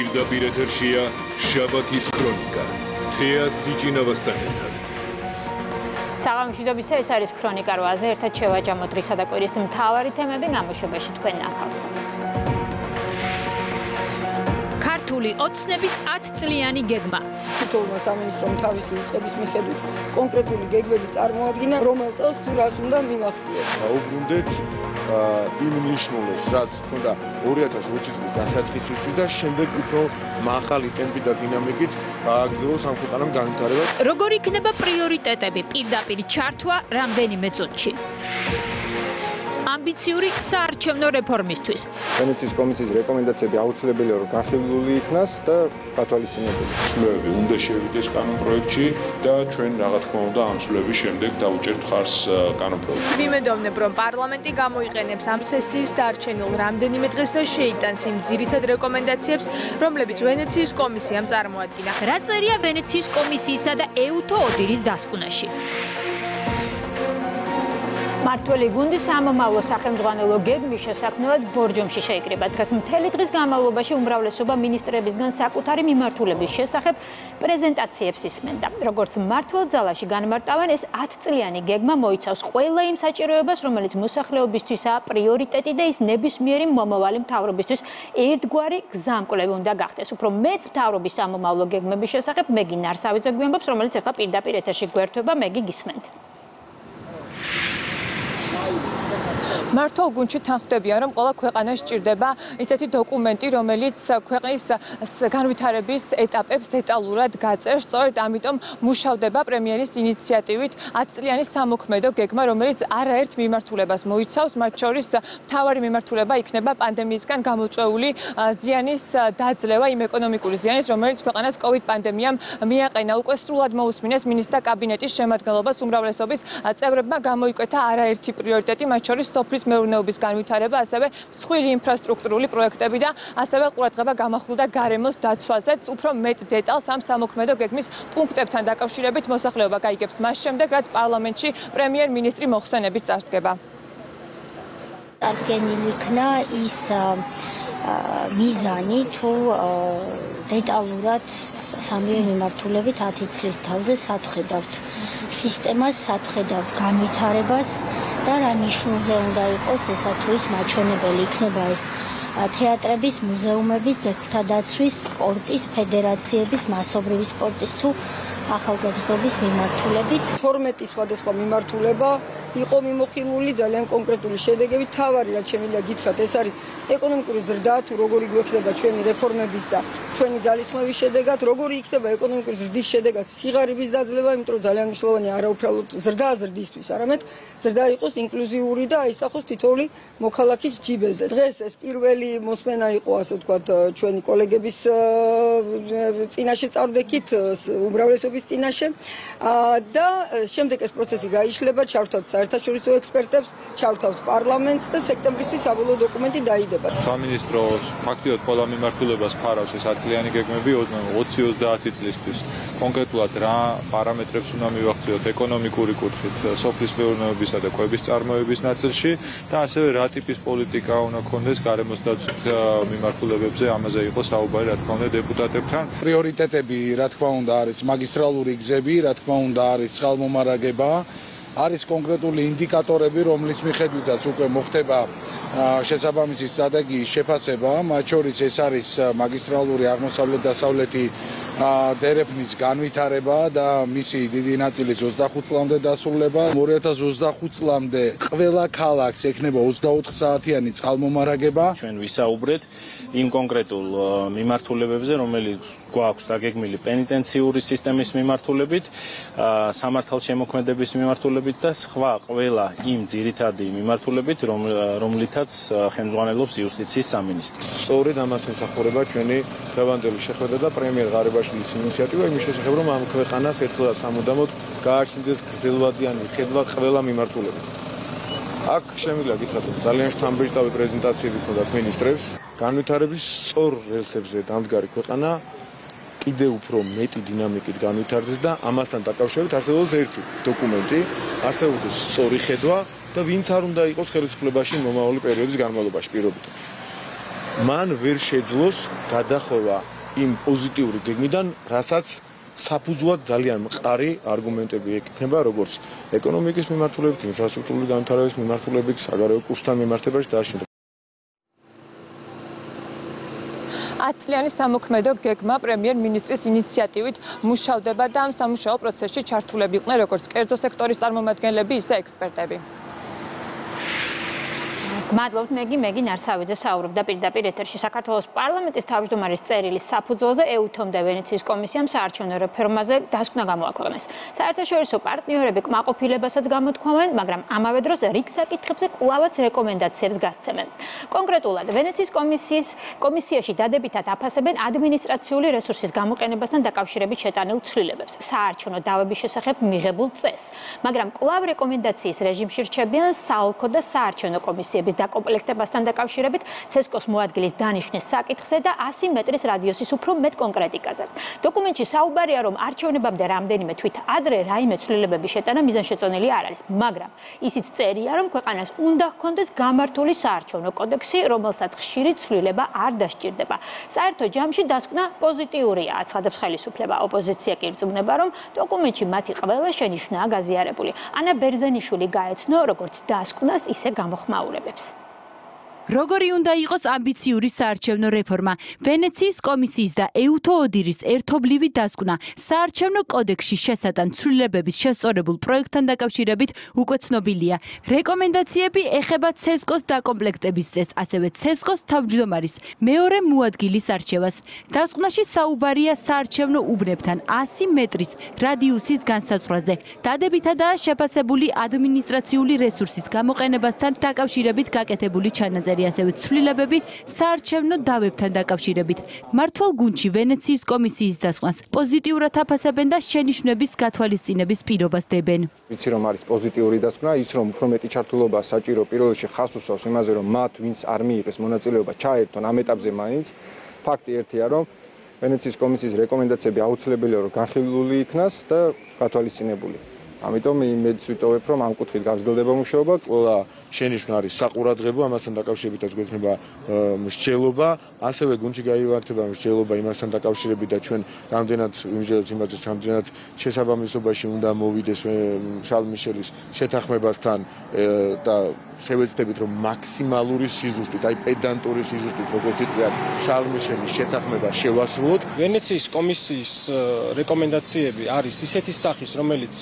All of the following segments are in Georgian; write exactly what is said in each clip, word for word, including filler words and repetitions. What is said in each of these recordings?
პირდაპირ ეთერშია შაბათის ქრონიკა. თეა სიჭინავასთან ერთად. საღამოშვიდობისა, ეს არის ქრონიკა რვაზე, ერთად შევაჯამოთ დღისა და კვირის მთავარი თემები გამოშვებაში თქვენ ნახავთ. ქართული ოცნების ათწლიანი გეგმა. თითოეულმა სამინისტრომ თავისი უწყების მიხედვით კონკრეტული გეგმები წარმოადგინა, რომელ წელს თუ რას უნდა მივახციოთ. დაუბრუნდეთ იმ ნიშნულებს, რაც ჰქონდა ორი ათას ოცი წლის დასაწყისისთვის და შემდეგ უფრო მაღალი ტემპით და დინამიკით გააგრძელოს ამ ქვეყანამ განვითარება. როგორ იქნება პრიორიტეტები პირდაპირ ჩართვა რამდენიმე წუთში? ამბიციური საარჩევნო რეფორმისთვის. ვენეციის კომისიის რეკომენდაციები აუცილებელია რომ განხილული იქნას და გათვალისწინებული. ცვლილებები უნდა შევიდეს კანონპროექტში და ჩვენ რა თქმა უნდა ამ ცვლილების შემდეგ დავუჭერთ ხარს კანონპროექტს. ვიმედოვნებ რომ პარლამენტი გამოიყენებს ამ სესიის დარჩენილ რამდენიმე დღეს და შეიტანს იმ ძირითად რეკომენდაციებს, რომლებიც ვენეციის კომისიამ წარმოადგინა. რა წერია ვენეციის კომისიისა და ეუთო ოდირის დასკვნაში? მართველი გუნდი სამომავლო სახელმძღვანელო გეგმის შესაქმნელად ბორჯომში შეიკრიბა. დღეს მთელი დღის განმავლობაში უმრავლესობა მინისტრებისგან საკუთარი მიმართულების შესახებ პრეზენტაციებს ისმენდა. როგორც მმართველ ძალაში განმარტავენ, ეს ათწლიანი გეგმა მოიცავს ყველა იმ საჭიროებას, რომელიც მოსახლეობისთვისაა პრიორიტეტი და ის ნებისმიერი მომავალი მთავრობისთვის ერთგვარი გზამკვლევი უნდა გახდეს. უფრო მეც მთავრობის სამომავლო გეგმების შესახებ მეგი ნარსავიძე გვიამბობს, რომელიც ახლა პირდაპირ ეთერში გვერდება, მეგი გისმენთ. მართალ გუნდში თანხმდებიან, რომ ყველა ქვეყანას სჭირდება ისეთი დოკუმენტი, რომელიც ქვეყნის განვითარების ეტაპებს დეტალურად გაწერს. სწორედ ამიტომ მუშავდება პრემიერის ინიციატივით ათწლიანი სამოქმედო გეგმა, რომელიც არაერთ მიმართულებას მოიცავს, მათ შორის მთავარი მიმართულება იქნება პანდემიისგან გამოწვეული ზიანის დაძლევა, იმ ეკონომიკური ზიანის, რომელიც ქვეყანას კოვიდ პანდემიამ მიაყენა. უკვე სრულად მოусმინეს მინისტრთა კაბინეტის შემადგენლობას, უმრავლესობის წევრებმა გამოიკვეთა არაერთი პრიორიტეტი, მათ შორის სოფლის მეურნეობის განვითარება, ასევე მსხვილი ინფრასტრუქტურული პროექტები და ასევე ყურადღება გამახვილდა გარემოს დაცვაზეც. უფრო მეტ დეტალს ამ სამოქმედო გეგმის პუნქტებთან დაკავშირებით მოსახლეობა გაიგებს მას შემდეგ, რაც პარლამენტში პრემიერ-მინისტრი მოხსენებით წარსდგება. წარდგენილი იქნა ის მიზანი თუ დეტალურად სამივე მიმართულებით ათი წლის თავზე სათხედავთ სისტემას, სათხედავთ განვითარებას და რა ნიშნულზე უნდა იყოს ესა თუ ის მაჩვენებელი იქნება ეს თეატრების, მუზეუმების, ძეგლთა დაცვის, სპორტის, ფედერაციების, მასობრივი სპორტის თუ ახალგაზრდობის მიმართულებით. თორმეტი სხვადასხვა მიმართულება იყო მიმოხილული ძალიან კონკრეტული შედეგებით. თავარი რაც შემიძლია გითხრათ, ეს არის ეკონომიკური ზრდა, თუ როგორი გვექნება ჩვენი რეფორმების და ჩვენი ძალისხმევის შედეგად, როგორი იქნება ეკონომიკური ზრდის შედეგად სიღარიბის დაძლევა, იმიტომ რომ ძალიან მნიშვნელოვანია არა უბრალოდ ზრდა ზრდისთვის, არამედ ზრდა იყოს ინკლუზიური და აისახოს თითოეული მოქალაქის ჯიბეზე. დღეს ეს პირველი მოსმენა იყო, ასე ვთქვათ, ჩვენი კოლეგების წინაშე წარვდექით, უმრავლესობის წინაშე და შემდეგ ეს პროცესი გაიშლება, ჩავრთავთ საერთაშორისო ექსპერტებს, ჩავრთავთ პარლამენტს და სექტემბრისთვის საბოლოო დოკუმენტი დაიდება. სამინისტროს ფაქტიურად ყველა მიმართულებას ფარავს ეს ათწლიანი გეგმები ოცი ოცდაათი წლისთვის. კონკრეტულად რა პარამეტრებს უნდა მივახციოთ ეკონომიკური კუთხით, სოფლის მეურნეობისა და კვების წარმოების ნაწილში და ასევე რა ტიპის პოლიტიკა უნდა გქონდეს გარემოს დაცვის მიმართულებებზე, ამაზე იყო საუბარი რა თქმა უნდა დეპუტატებთან. პრიორიტეტები რა თქმა უნდა არის მაგისტრალური გზები, რა თქმა უნდა არის წყალმომარაგება, არის კონკრეტული ინდიკატორები, რომლის მიხედვითაც უკვე მოხდება შესაბამისი სტრატეგიის შეფასება, მათ შორის ეს არის მაგისტრალური აღმოსავლეთ-დასავლეთი დერეფნის განვითარება და მისი დიდი ნაწილის ოცდახუთ წლამდე დასრულება. ორი ათას ოცდახუთ წლამდე ყველა ქალაქს ექნება ოცდაოთხ საათიანი წყალმომარაგება. ჩვენ ვისაუბრეთ იმ კონკრეტულ მიმართულებებზე, რომელიც გვაქვს დაგეგმილი პენიტენციური სისტემის მიმართულებით, სამართალშემოქმედების მიმართულებით და სხვა ყველა იმ ძირითადი მიმართულებით, რომლითაც ხელმძღვანელობს იუსტიციის სამინისტრო. სწორედ ამას ემსახურება ჩვენი დღევანდელი შეხვედრა და პრემიერ ღარიბაშვილის ინიციატივა იმის შესახებ, რომ ამ ქვეყანას ერთხელ და სამუდამოდ გააჩნდეს გრძელვადიანი ხედვა ყველა მიმართულებით. აქ შემიძლია გითხრათ, რომ ძალიან შთამბეჭდავი პრეზენტაციები ჰქონდათ მინისტრებს, განვითარების სწორ რელსებზე დამდგარი ქვეყანა კიდევ უფრო მეტი დინამიკით განვითარდეს და ამასთან დაკავშირებით არსებობს ერთი დოკუმენტი, არსებობს სწორი ხედვა და ვინც არ უნდა იყოს ხელისუფლებაში მომავალი პერიოდის განმავლობაში პირობითად. მან ვერ შეძლოს გადახვევა იმ პოზიტიური გეგმიდან, რასაც საფუძვლად ძალიან მყარი არგუმენტები ეკითხება, როგორც ეკონომიკის მიმართულებით, ინფრასტრუქტურული განვითარების მიმართულებით, საგარეო კურსთან მიმართებაში და ასე. ათწლიანი სამოქმედო გეგმა პრემიერ-მინისტრის ინიციატივით მუშავდება და ამ სამუშაო პროცესში ჩართულები იყვნენ როგორც კერძო სექტორის წარმომადგენლები, ისე ექსპერტები. მადლობთ მეგი მეგი ნარსავიძე საუბრობდა პირდაპირ ეთერში საქართველოს პარლამენტის თავმჯდომარის წერილის საფუძველზე ეუთომდე ვენეციის კომისიამ საარჩევნო რეფორმაზე დასკვნა გამოაქვეყნეს. საერთაშორისო პარტნიორები კმაყოფილებასაც გამოთქვამენ, მაგრამ ამავე დროს რიგ საკითხებზე კვლავაც რეკომენდაციებს გასცემენ. კონკრეტულად ვენეციის კომისიის კომისიაში დადებითად აფასებენ ადმინისტრაციული რესურსის გამოყენებასთან დაკავშირებით შეტანილ ცვლილებებს, საარჩევნო დავების შესახებ მიღებულ წესს, მაგრამ კვლავ რეკომენდაციის რეჟიმში რჩებიან საოლქო და საარჩევნო კომისიების დაკომპლექტებასთან დაკავშირებით ცესკოს მოადგილის დანიშვნის საკითხზე და ასი მეტრის რადიუსის უფრო მეტ კონკრეტიკაზე. დოკუმენტში საუბარია, რომ არჩევნებამდე რამდენიმე თვით ადრე რაიმე ცვლილებების შეტანა მიზანშეწონილი არ არის, მაგრამ ისიც წერია, რომ ქვეყანას უნდა ჰქონდეს გამართული საარჩევნო კოდექსი, რომელსაც ხშირი ცვლილება არ დასჭირდება. საერთო ჯამში დასკვნა პოზიტიურია, აცხადებს ხელისუფლება. ოპოზიცია კი ირწმუნება, რომ დოკუმენტში მათი ყველა შენიშვნაა გაზიარებული. ანა ბერძენიშვილი გაეცნო როგორც დასკვნას, ისე გამოხმაურებებს. როგორი უნდა იყოს ამბიციური საარჩევნო რეფორმა? ვენეციის კომისიის და ეუთო-ოდირის ერთობლივი დასკვნა საარჩევნო კოდექსში შესატან ცვლილებების შესწორებულ პროექტთან დაკავშირებით უკვე ცნობილია. რეკომენდაციები ეხება ცესკოს დაკომპლექტების წესს, ასევე ცესკოს თავმჯდომარის მეორე მოადგილის არჩევას. დასკვნაში საუბარია საარჩევნო უბნებთან ასი მეტრის რადიუსის განსაზღვრაზე. დადებითადაა შეფასებული ადმინისტრაციული რესურსის გამოყენებასთან დაკავშირებით გაკეთებული ჩანაწერი. ასევე ცვლილებები საარჩევნო დავებთან დაკავშირებით. მართვალ გუნდში ვენეციის კომისიის დასკვნას პოზიტიურად აფასებენ და შენიშვნების გათვალისწინების პირობას დებენ. ვიცი რომ არის პოზიტიური დასკვნა, ის რომ უფრო მეტი ჩართულობა საჭირო პირველ რიგში ხას უსვავს იმაზე რომ მათ ვინც არ მიიღეს მონაწილეობა ჩაერთონ ამ ეტაპზე მაინც. ფაქტი ერთია რომ ვენეციის კომისიის რეკომენდაციები აუცილებელია რომ განხილული იქნას და გათვალისწინებული. ამიტომ იმედს ვიტოვებ რომ ამ კუთხით გაგრძელდება მუშაობა. ყველა შენიშვნა არის საყურადღებო, ამასთან დაკავშირებითაც გვექნება მსჯელობა, ასევე გუნდში გაივართება მსჯელობა იმასთან დაკავშირებით და ჩვენ რამდენად ვიმსჯელებთ იმაზე, რამდენად შესაბამისობაში უნდა მოვიდეს შარლ მიშელის შეთანხმებასთან და შევეცდებით რომ მაქსიმალური სიზუსტით, აი პედანტური სიზუსტით, როგორც იყვია შარლ მიშელის შეთანხმება შევასრულოთ. ვენეციის კომისიის რეკომენდაციები არის ისეთი სახის, რომელიც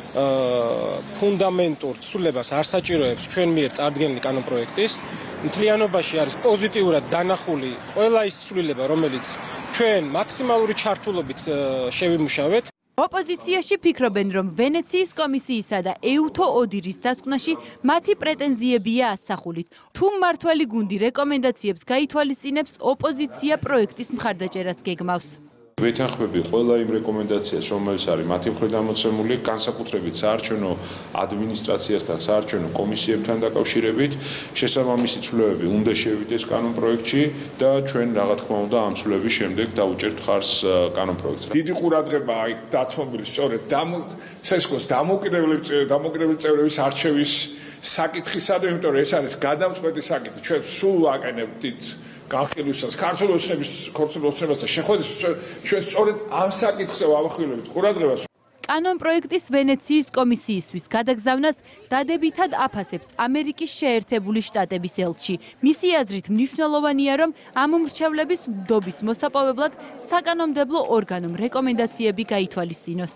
ფუნდამენტურ ცვლილებას არ საჭიროებს ჩვენ მიერ წარდგენილი კანონპროექტის. მთლიანობაში არის პოზიტიურად დანახული ყველა ის ცვლილება, რომელიც ჩვენ მაქსიმალური ჩართულობით შევიმუშავეთ. ოპოზიციაში ფიქრობენ, რომ ვენეციის კომისიისა და ეუთო-ოდირის დასკვნაში მათი პრეტენზიებია ასახულით. თუ მმართველი გუნდი რეკომენდაციებს გაითვალისწინებს, ოპოზიცია პროექტის მხარდაჭერას გეგმავს. ვეთანხმები ყველა იმ რეკომენდაციას, რომელიც არის მათი მხრიდან მოცემული, განსაკუთრებით საარჩევნო ადმინისტრაციასთან, საარჩევნო კომისიებთან დაკავშირებით, შესაბამისი ცვლილებები უნდა შევიდეს კანონპროექტში და ჩვენ რა თქმა უნდა ამ ცვლილების შემდეგ დავუჭერთ ხარს კანონპროექტზე. დიდი ყურადღება აი დათმობილი სწორედ ცესკოს დამოკიდებელი წევრების არჩევის საკითხისადმი, იმიტომ რომ ეს არის გადამწყვეტი საკითხი. ჩვენ სულ ვაკენებთ განხილვისას, ქართული ოცნების, ქართული ოცნებას და შეხვედრას ჩვენ სწორედ ამ საკითხზე ვამახვილებთ ყურადღებას. კანონპროექტის ვენეციის კომისიისთვის გადაგზავნას დადებითად აფასებს ამერიკის შეერთებული შტატების ელჩი. მისი აზრით მნიშვნელოვანია, რომ ამ მრჩევლების ნდობის მოსაპოვებლად საკანონმდებლო ორგანომ რეკომენდაციები გაითვალისწინოს.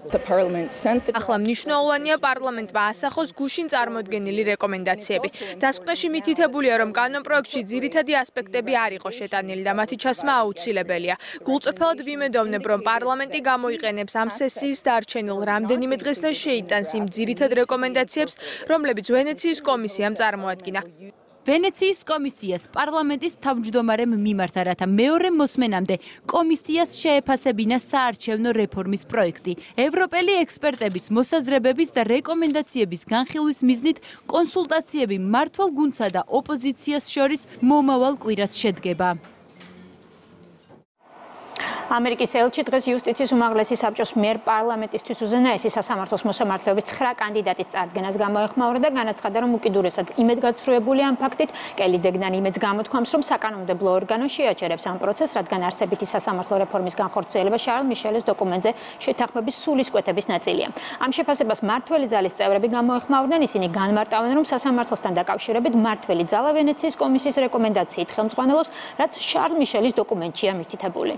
ახლა მნიშვნელოვანია პარლამენტმა ასახოს გუშინ წარმოდგენილი რეკომენდაციები. დასკვნაში მითითებულია, რომ კანონპროექტში ძირითადი ასპექტები არ იყო შეტანილი და მათი ჩასმა აუცილებელია. გულწრფელად ვიმედოვნებ, რომ პარლამენტი გამოიყენებს ამ სესიის დარჩენილ რამდენიმე დღეს და შეიტანს იმ ძირითად რეკომენდაციებს, რომლებიც ვენეციის კომისიამ წარმოადგინა. ვენეციის კომისიას პარლამენტის თავმჯდომარემ მიმართა, რათა მეორე მოსმენამდე კომისიას შეეფასებინა საარჩევნო რეფორმის პროექტი. ევროპელი ექსპერტების მოსაზრებების და რეკომენდაციების განხილვის მიზნით კონსულტაციები მართვალ გუნდსა და ოპოზიციას შორის მომავალ კვირას შედგება. ამერიკის ელჩი დღეს იუსტიციის უმაღლესი საბჭოს მიერ პარლამენტისთვის უზენაესი სასამართლოს მოსამართლეობის ცხრა კანდიდატის წარდგენას გამოეხმაურა და განაცხადა, რომ უკიდურესად იმედგაცრუებული ამ ფაქტით კელი დეგნანი იმედს გამოთქვამს, რომ საკანონმდებლო ორგანო შეაჩერებს ამ პროცესს, რადგან არსებითი სასამართლო რეფორმის განხორციელება შარლ მიშელის დოკუმენტზე შეთანხმების სულისკვეთების ნაწილია. ამ შეფასებას მმართველი ძალის წევრები გამოეხმაურდნენ, ისინი განმარტავენ, რომ სასამართლოსთან დაკავშირებით მმართველი ძალა ვენეციის კომისიის რეკომენდაციით ხელმძღვანელობს, რაც შარლ მიშელის დოკუმენტშია მითითებული.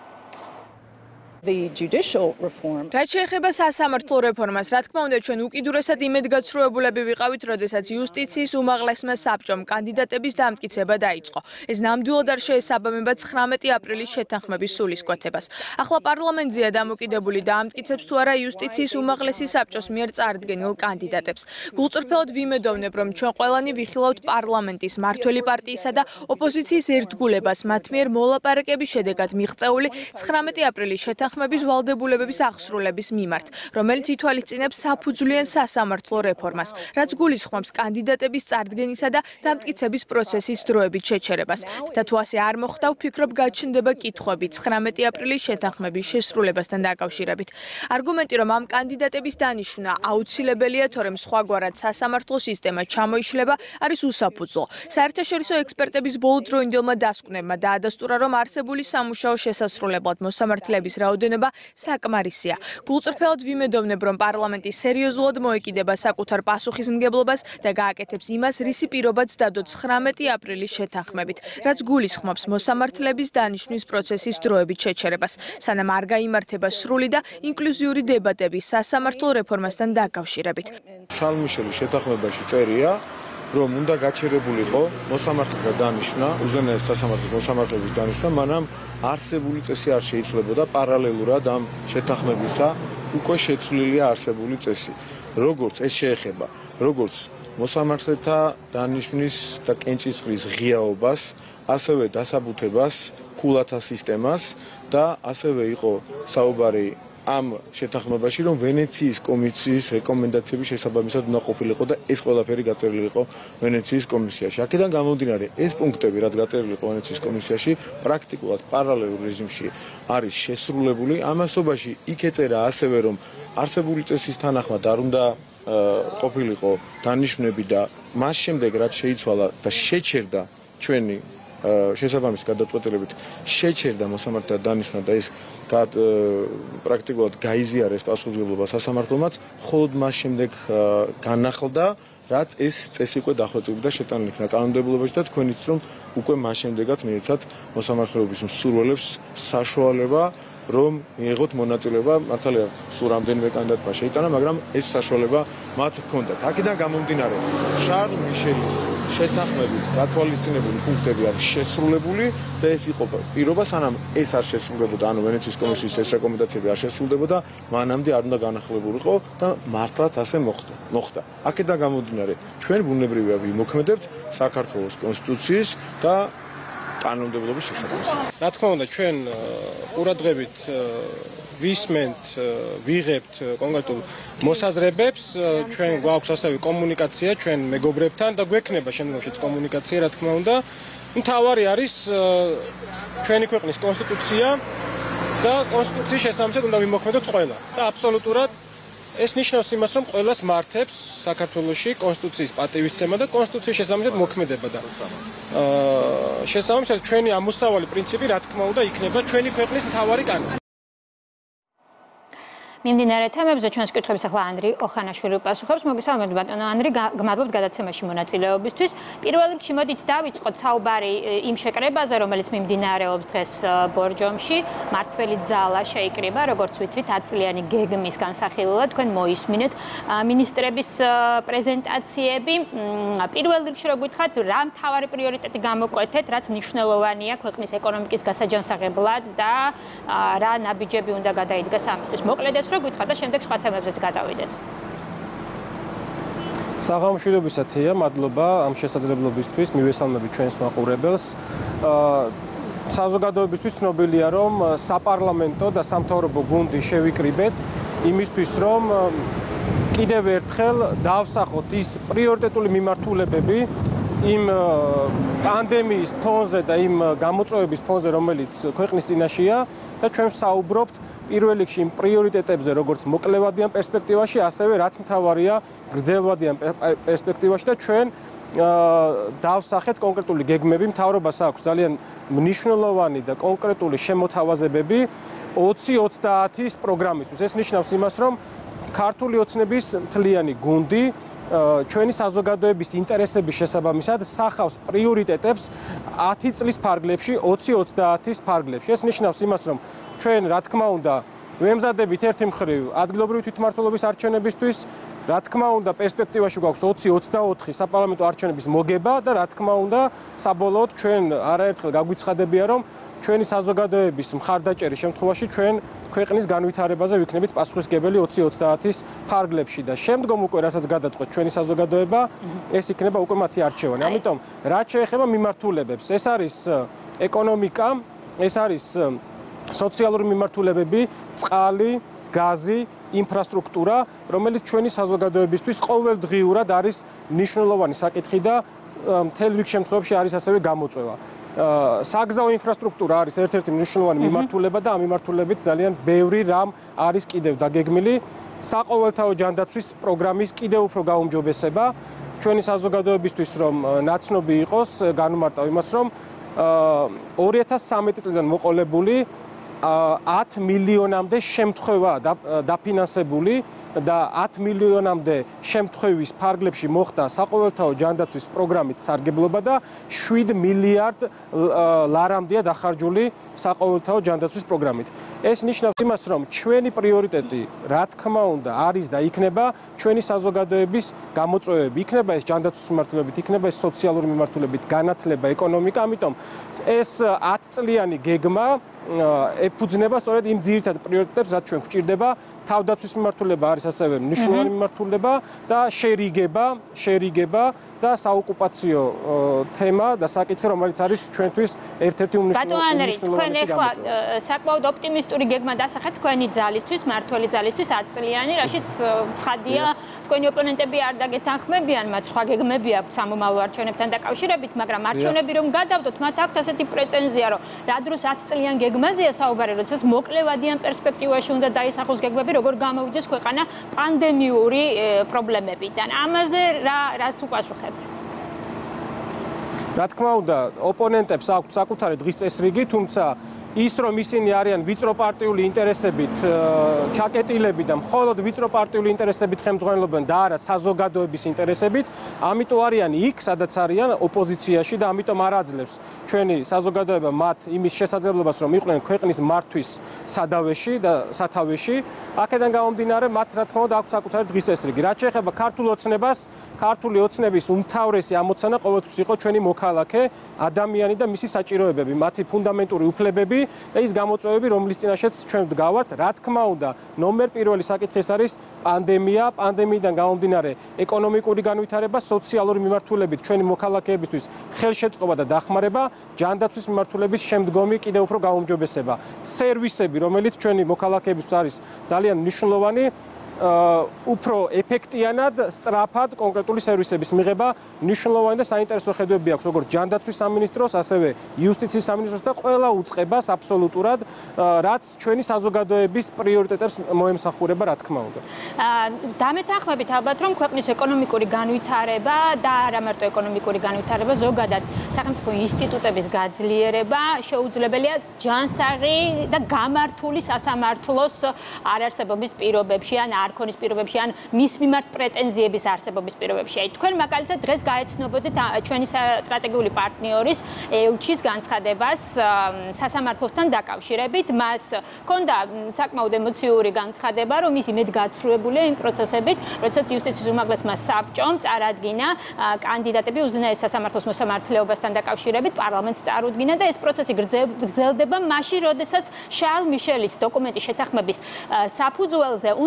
რაც შეეხება სასამართლო რეფორმას, რა თქმა უნდა, ჩვენ უკიდურესად იმედგაცრუებულები ვიყავით, როდესაც იუსტიციის უმაღლესმა საბჭომ კანდიდატების დამტკიცება დაიწყო. ეს ნამდვილად არ შეესაბამება ცხრამეტი აპრილის შეთანხმების სულისკვეთებას. ახლა პარლამენტზეა დამოკიდებული დაამტკიცებს თუ არა იუსტიციის უმაღლესი საბჭოს მიერ წარდგენილ კანდიდატებს. გულწრფელად ვიმედოვნებ, რომ ჩვენ ყველანი ვიხილავთ პარლამენტის მმართველი პარტიისა და ოპოზიციის ერთგულებას მათ მიერ მოლაპარაკების შედეგად მიღწეული ცხრამეტი აპრილის შეთანხმების ვალდებულებების აღსრულების მიმართ, რომელიც ითვალისწინებს საფუძვლიან სასამართლო რეფორმას, რაც გულისხმობს კანდიდატების წარდგენისა და დამტკიცების პროცესის დროებით შეჩერებას. და თუ ასე არ მოხდა, ვფიქრობ, გაჩნდება კითხვები ცხრამეტი აპრილის შეთანხმების შესრულებასთან დაკავშირებით. არგუმენტი, რომ ამ კანდიდატების დანიშვნა აუცილებელია, თორემ სხვაგვარად სასამართლო სისტემა ჩამოიშლება, არის უსაფუძვლო. საერთაშორისო ექსპერტების ბოლოდროინდელმა დასკვნებმა დაადასტურა, რომ არსებული სამუშაო შესასრულებლად მოსამართლეების რაოდენობა საკმარისია. გულწრფელად ვიმედოვნებ, რომ პარლამენტი სერიოზულად მოეკიდება საკუთარ პასუხისმგებლობას და გააკეთებს იმას, რისი პირობაც დადო ცხრამეტი აპრილის შეთანხმებით, რაც გულისხმობს მოსამართლეების დანიშვნის პროცესის დროებით შეჩერებას, სანამ არ გაიმართება სრული და ინკლუზიური დებატები სასამართლო რეფორმასთან დაკავშირებით. შარლ მიშელის შეთანხმებაში წერია, რომ უნდა გაჩერებულიყო მოსამართლეთა დანიშვნა, უზენაეს სასამართლოს მოსამართლეების დანიშვნა, მანამ არსებული წესი არ შეიცვლებოდა პარალელურად ამ შეთანხმებისა, უკვე შეცვლილია არსებული წესი. როგორც ეს შეეხება, როგორც მოსამართლეთა დანიშვნის და კენჭისყრის ღიაობას, ასევე დასაბუთებას, ქულათა სისტემას და ასევე იყო საუბარი ამ შეთანხმებაში, რომ ვენეციის კომისიის რეკომენდაციების შესაბამისად უნდა ყოფილიყო და ეს ყველაფერი გაწერილი იყო ვენეციის კომისიაში. აქედან გამომდინარე, ეს პუნქტები, რაც გაწერილი იყო ვენეციის კომისიაში, პრაქტიკულად პარალელურ რეჟიმში არის შესრულებული. ამასობაში იქ ეწერა ასევე, რომ არსებული წესის თანახმად არ უნდა ყოფილიყო დანიშვნები და მას შემდეგ, რაც შეიცვალა და შეჩერდა ჩვენი შესაბამისი გადაწყვეტილებით შეჩერდა მოსამართლეთა დანიშვნა და ეს პრაქტიკულად გაიზიარეს პასუხისმგებლობა სასამართლომაც, მხოლოდ მას შემდეგ განახლდა, რაც ეს წესი უკვე დახვეწილი და შეტანილი იქნა კანონმდებლობაში და თქვენ იცით, რომ უკვე მას შემდეგაც მიეცათ მოსამართლეობის მსურველებს საშუალება, რომ მიიღოთ მონაწილეობა, მართალია სულ რამდენიმე კანდიდატმა შეიტანა, მაგრამ ეს საშუალება მათ ჰქონდათ. აქედან გამომდინარე, შარლ მიშელის შეთანხმებით გათვალისწინებული პუნქტები არის შესრულებული და ეს იყო პირობა, სანამ ეს არ შესრულდებოდა, ანუ ვენეციის კომისიის ეს რეკომენდაციები არ შესრულდებოდა, მანამდე არ უნდა განახლებულიყო და მართლაც ასე მოხდა. მოხდა. აქედან გამომდინარე, ჩვენ ბუნებრივია ვიმოქმედებთ საქართველოს კონსტიტუციის და კანონმდებლობის შესაბამისად. რა თქმა უნდა, ჩვენ ყურადღებით ვისმენთ, ვიღებთ კონკრეტულ მოსაზრებებს, ჩვენ გვაქვს ასევე კომუნიკაცია ჩვენ მეგობრებთან და გვექნება შემდგომშიც კომუნიკაცია, რა თქმა უნდა. მთავარი არის ჩვენი ქვეყნის კონსტიტუცია და კონსტიტუციის შესაბამისად უნდა ვიმოქმედოთ ყველა. და აბსოლუტურად ეს ნიშნავს იმას, რომ ყველას მართებს საქართველოში კონსტიტუციის პატივისცემა და კონსტიტუციის შესაბამისად მოქმედება და აა შესაბამისად ჩვენი ამოსავალი პრინციპი, რა თქმა უნდა, იქნება ჩვენი ქვეყნის მთავარი კანონი. მიმდინარე თემებზე ჩვენს კითხვებს ახლა ანდრი ოხანაშვილი უპასუხებს. მოგესალმებით ბატონო ანდრი, გმადლობთ გადაცემაში მონაწილეობისთვის. პირველ რიგში მოდით დავიწყოთ საუბარი იმ შეკრებაზე, რომელიც მიმდინარეობს დღეს ბორჯომში. მმართველი ძალა შეიკრიბა, როგორც ვიცით, ათწლიანი გეგმის განსახილველად თქვენ მოისმინეთ მინისტრების პრეზენტაციები. პირველ რიგში რო გითხრათ, რა მთავარი პრიორიტეტი გამოკვეთეთ, რაც მნიშვნელოვანია ქვეყნის ეკონომიკის გასაჯანსაღებლად და რა ნაბიჯები უნდა გადაიდგას ამისთვის. მოკლედ ეს რო გითხრათ და შემდეგ სხვა თემებზეც გადავიდეთ. საღამოშვიდობისა თეა, მადლობა ამ შესაძლებლობისთვის, მივესალმებით ჩვენს მაყურებელს. საზოგადოებისთვის ცნობილია, რომ საპარლამენტო და სამთავრობო გუნდი შევიკრიბეთ იმისთვის, რომ კიდევ ერთხელ დავსახოთ ის პრიორიტეტული მიმართულებები, იმ პანდემიის ფონზე და იმ გამოწვევების ფონზე, რომელიც ქვეყნის წინაშეა და ჩვენ ვსაუბრობთ პირველ რიგში იმ პრიორიტეტებზე, როგორც მოკლევადიან პერსპექტივაში, ასევე რაც მთავარია გრძელვადიან პერსპექტივაში და ჩვენ დავსახეთ კონკრეტული გეგმები, მთავრობას აქვს ძალიან მნიშვნელოვანი და კონკრეტული შემოთავაზებები ოცი ოცდაათის პროგრამისთვის. ეს ნიშნავს იმას, რომ ქართული ოცნების მთლიანი გუნდი ჩვენი საზოგადოების ინტერესების შესაბამისად სახავს პრიორიტეტებს ათი წლის ფარგლებში, ოცი ოცდაათის ფარგლებში. ეს ნიშნავს იმას, რომ ჩვენ, რა თქმა უნდა, ვემზადებით ერთი მხრივ ადგილობრივი თვითმმართველობის არჩევნებისთვის, რა თქმა უნდა, პერსპექტივაში გვაქვს ოცი ოცდაოთხი საპარლამენტო არჩევნების მოგება და რა თქმა უნდა, საბოლოოდ ჩვენ არაერთხელ გაგვიცხადებია, რომ ჩვენი საზოგადოების მხარდაჭერის შემთხვევაში ჩვენ ქვეყნის განვითარებაზე ვიქნებით პასუხისმგებელი ოცი ოცდაათის ფარგლებში და შემდგომ უკვე რასაც გადაწყვეტს ჩვენი საზოგადოება, ეს იქნება უკვე მათი არჩევანი. ამიტომ რაც შეეხება მიმართულებებს, ეს არის ეკონომიკა, ეს არის სოციალური მიმართულებები, წყალი, გაზი, ინფრასტრუქტურა, რომელიც ჩვენი საზოგადოებისთვის ყოველდღიურად არის მნიშვნელოვანი საკითხი და მთელ რიგ შემთხვევებში არის ასევე გამოწვევა. საგზაო ინფრასტრუქტურა არის ერთ-ერთი მნიშვნელოვანი მიმართულება და ამ მიმართულებით ძალიან ბევრი რამ არის კიდევ დაგეგმილი. საყოველთაო ჯანდაცვის პროგრამის კიდევ უფრო გაუმჯობესება ჩვენი საზოგადოებისთვის, რომ ნაცნობი იყოს, განუმარტავ იმას, რომ ორი ათას სამეტი წლიდან მოყოლებული ათ მილიონამდე შემთხვევა დაფინანსებული და ათ მილიონამდე შემთხვევის ფარგლებში მოხდა საყოველთაო ჯანდაცვის პროგრამით სარგებლობა და შვიდ მილიარდ ლარამდეა დახარჯული საყოველთაო ჯანდაცვის პროგრამით. ეს ნიშნავს იმას, რომ ჩვენი პრიორიტეტი, რა თქმა უნდა, არის და იქნება ჩვენი საზოგადოების გამოწვევები, იქნება ეს ჯანდაცვის მიმართულებით, იქნება ეს სოციალური მიმართულებით, განათლება, ეკონომიკა, ამიტომ ეს ათ წლიანი გეგმა ეფუძნება სწორედ იმ ძირითად პრიორიტეტებს, რაც ჩვენ გვჭირდება. თავდაცვის მიმართულება არის ასევე მნიშვნელოვანი მიმართულება და შერიგება, შერიგება და საოკუპაციო თემა და საკითხი, რომელიც არის ჩვენთვის ერთ-ერთი უმნიშვნელოვანესი გამოწვევა. თქვენ ახლა საკმაოდ ოპტიმისტური გეგმა დასახეთ თქვენი ძალისთვის, მართველი ძალისთვის ათ წლიანი, რაშიც ცხადია თქვენი ოპონენტები არ დაგეთანხმებიან, მათ სხვა გეგმები აქვთ სამომავლო არჩევნებთან დაკავშირებით, მაგრამ არჩევნები რომ გადავდოთ, მათ აქვთ ასეთი პრეტენზია, რომ რა დროს ათ წლიან გეგმაზეა საუბარი, როდესაც მოკლევადიან პერსპექტივაში უნდა დაისახოს გეგმები, როგორ გამოვიდეს ქვეყანა პანდემიური პრობლემებიდან. ამაზე რა რას უპასუხებთ? რა თქმა უნდა, ოპონენტებს აქვთ საკუთარი დღის წესრიგი, თუმცა ის რომ ისინი არიან ვიწრო პარტიული ინტერესებით ჩაკეტილები და მხოლოდ ვიწრო პარტიული ინტერესებით ხელმძღვანელობენ და არა საზოგადოების ინტერესებით, ამიტომ არიან იქ, სადაც არიან ოპოზიციაში და ამიტომ არ აძლევს ჩვენი საზოგადოება მათ იმის შესაძლებლობას, რომ იყვნენ ქვეყნის მართვის სადავეში და სათავეში. აქედან გამომდინარე, მათ რა თქმა უნდა აქვთ საკუთარი დღის წესრიგი. რაც შეეხება ქართულ ოცნებას, ქართული ოცნების უმთავრესი ამოცანა ყოველთვის იყო ჩვენი მოქალაქე, ადამიანი და მისი საჭიროებები, მათი ფუნდამენტური უფლებები და ის გამოწვევები, რომლის წინაშეც ჩვენ ვდგავართ. რა თქმა უნდა, ნომერ პირველი საკითხი ეს არის პანდემია, პანდემიიდან გამომდინარე ეკონომიკური განვითარება, სოციალური მიმართულებით ჩვენი მოქალაქეებისთვის ხელშეწყობა და დახმარება, ჯანდაცვის მიმართულების შემდგომი კიდევ უფრო გაუმჯობესება. სერვისები, რომელიც ჩვენი მოქალაქეებისთვის არის ძალიან მნიშვნელოვანი, უფრო ეფექტიანად, სწრაფად კონკრეტული სერვისების მიღება მნიშვნელოვანი და საინტერესო ხედვები აქვს როგორც ჯანდაცვის სამინისტროს, ასევე იუსტიციის სამინისტროს და ყველა უწყებას აბსოლუტურად, რაც ჩვენი საზოგადოების პრიორიტეტებს მოემსახურება, რა თქმა უნდა. დამეთანხმებით ალბათ, რომ ქვეყნის ეკონომიკური განვითარება და არა მარტო ეკონომიკური განვითარება, ზოგადად სახელმწიფო ინსტიტუტების გაძლიერება შეუძლებელია ჯანსაღი და გამართული სასამართლოს არარსებობის პირობებში ან არქონის პირობებში ან მის მიმართ პრეტენზიების არსებობის პირობებში. აი თქვენ მაგალითად დღეს გაეცნობოდეთ ჩვენი სტრატეგიული პარტნიორის ელჩის განცხადებას სასამართლოსთან დაკავშირებით. მას ჰქონდა საკმაოდ ემოციური განცხადება, რომ ის იმედგაცრუებულია იმ პროცესებით, როდესაც იუსტიციის უმაღლესმა საბჭომ წარადგინა კანდიდატები უზენაეს სასამართლოს მოსამართლეობასთან დაკავშირებით, პარლამენტს წარუდგინა და ეს პროცესი გრძელდება მაშინ, როდესაც შარლ მიშელის დოკუმენტის შეთანხმების საფუძველზე უნდა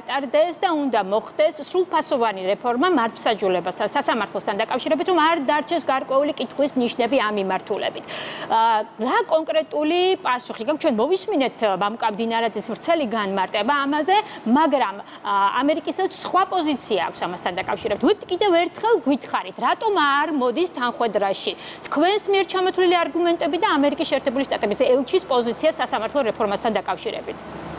გატარდეს და უნდა მოხდეს სრულფასოვანი რეფორმა მართლმსაჯულებასთან, სასამართლოსთან დაკავშირებით, რომ არ დარჩეს გარკვეული კითხვის ნიშნები ამ მიმართულებით. რა კონკრეტული პასუხი გაქვს? ჩვენ მოვისმინეთ მამკაბდინარაძის ვრცელი განმარტება ამაზე, მაგრამ ამერიკისაც სხვა პოზიცია აქვს ამასთან დაკავშირებით. ვით კიდევ ერთხელ გითხარით, რატომ არ მოდის თანხwebdriver-ში თქვენს მიერ ჩამოთვლილი არგუმენტები და ამერიკის შეერთებული შტატების ელჩის პოზიცია სასამართლო რეფორმასთან დაკავშირებით?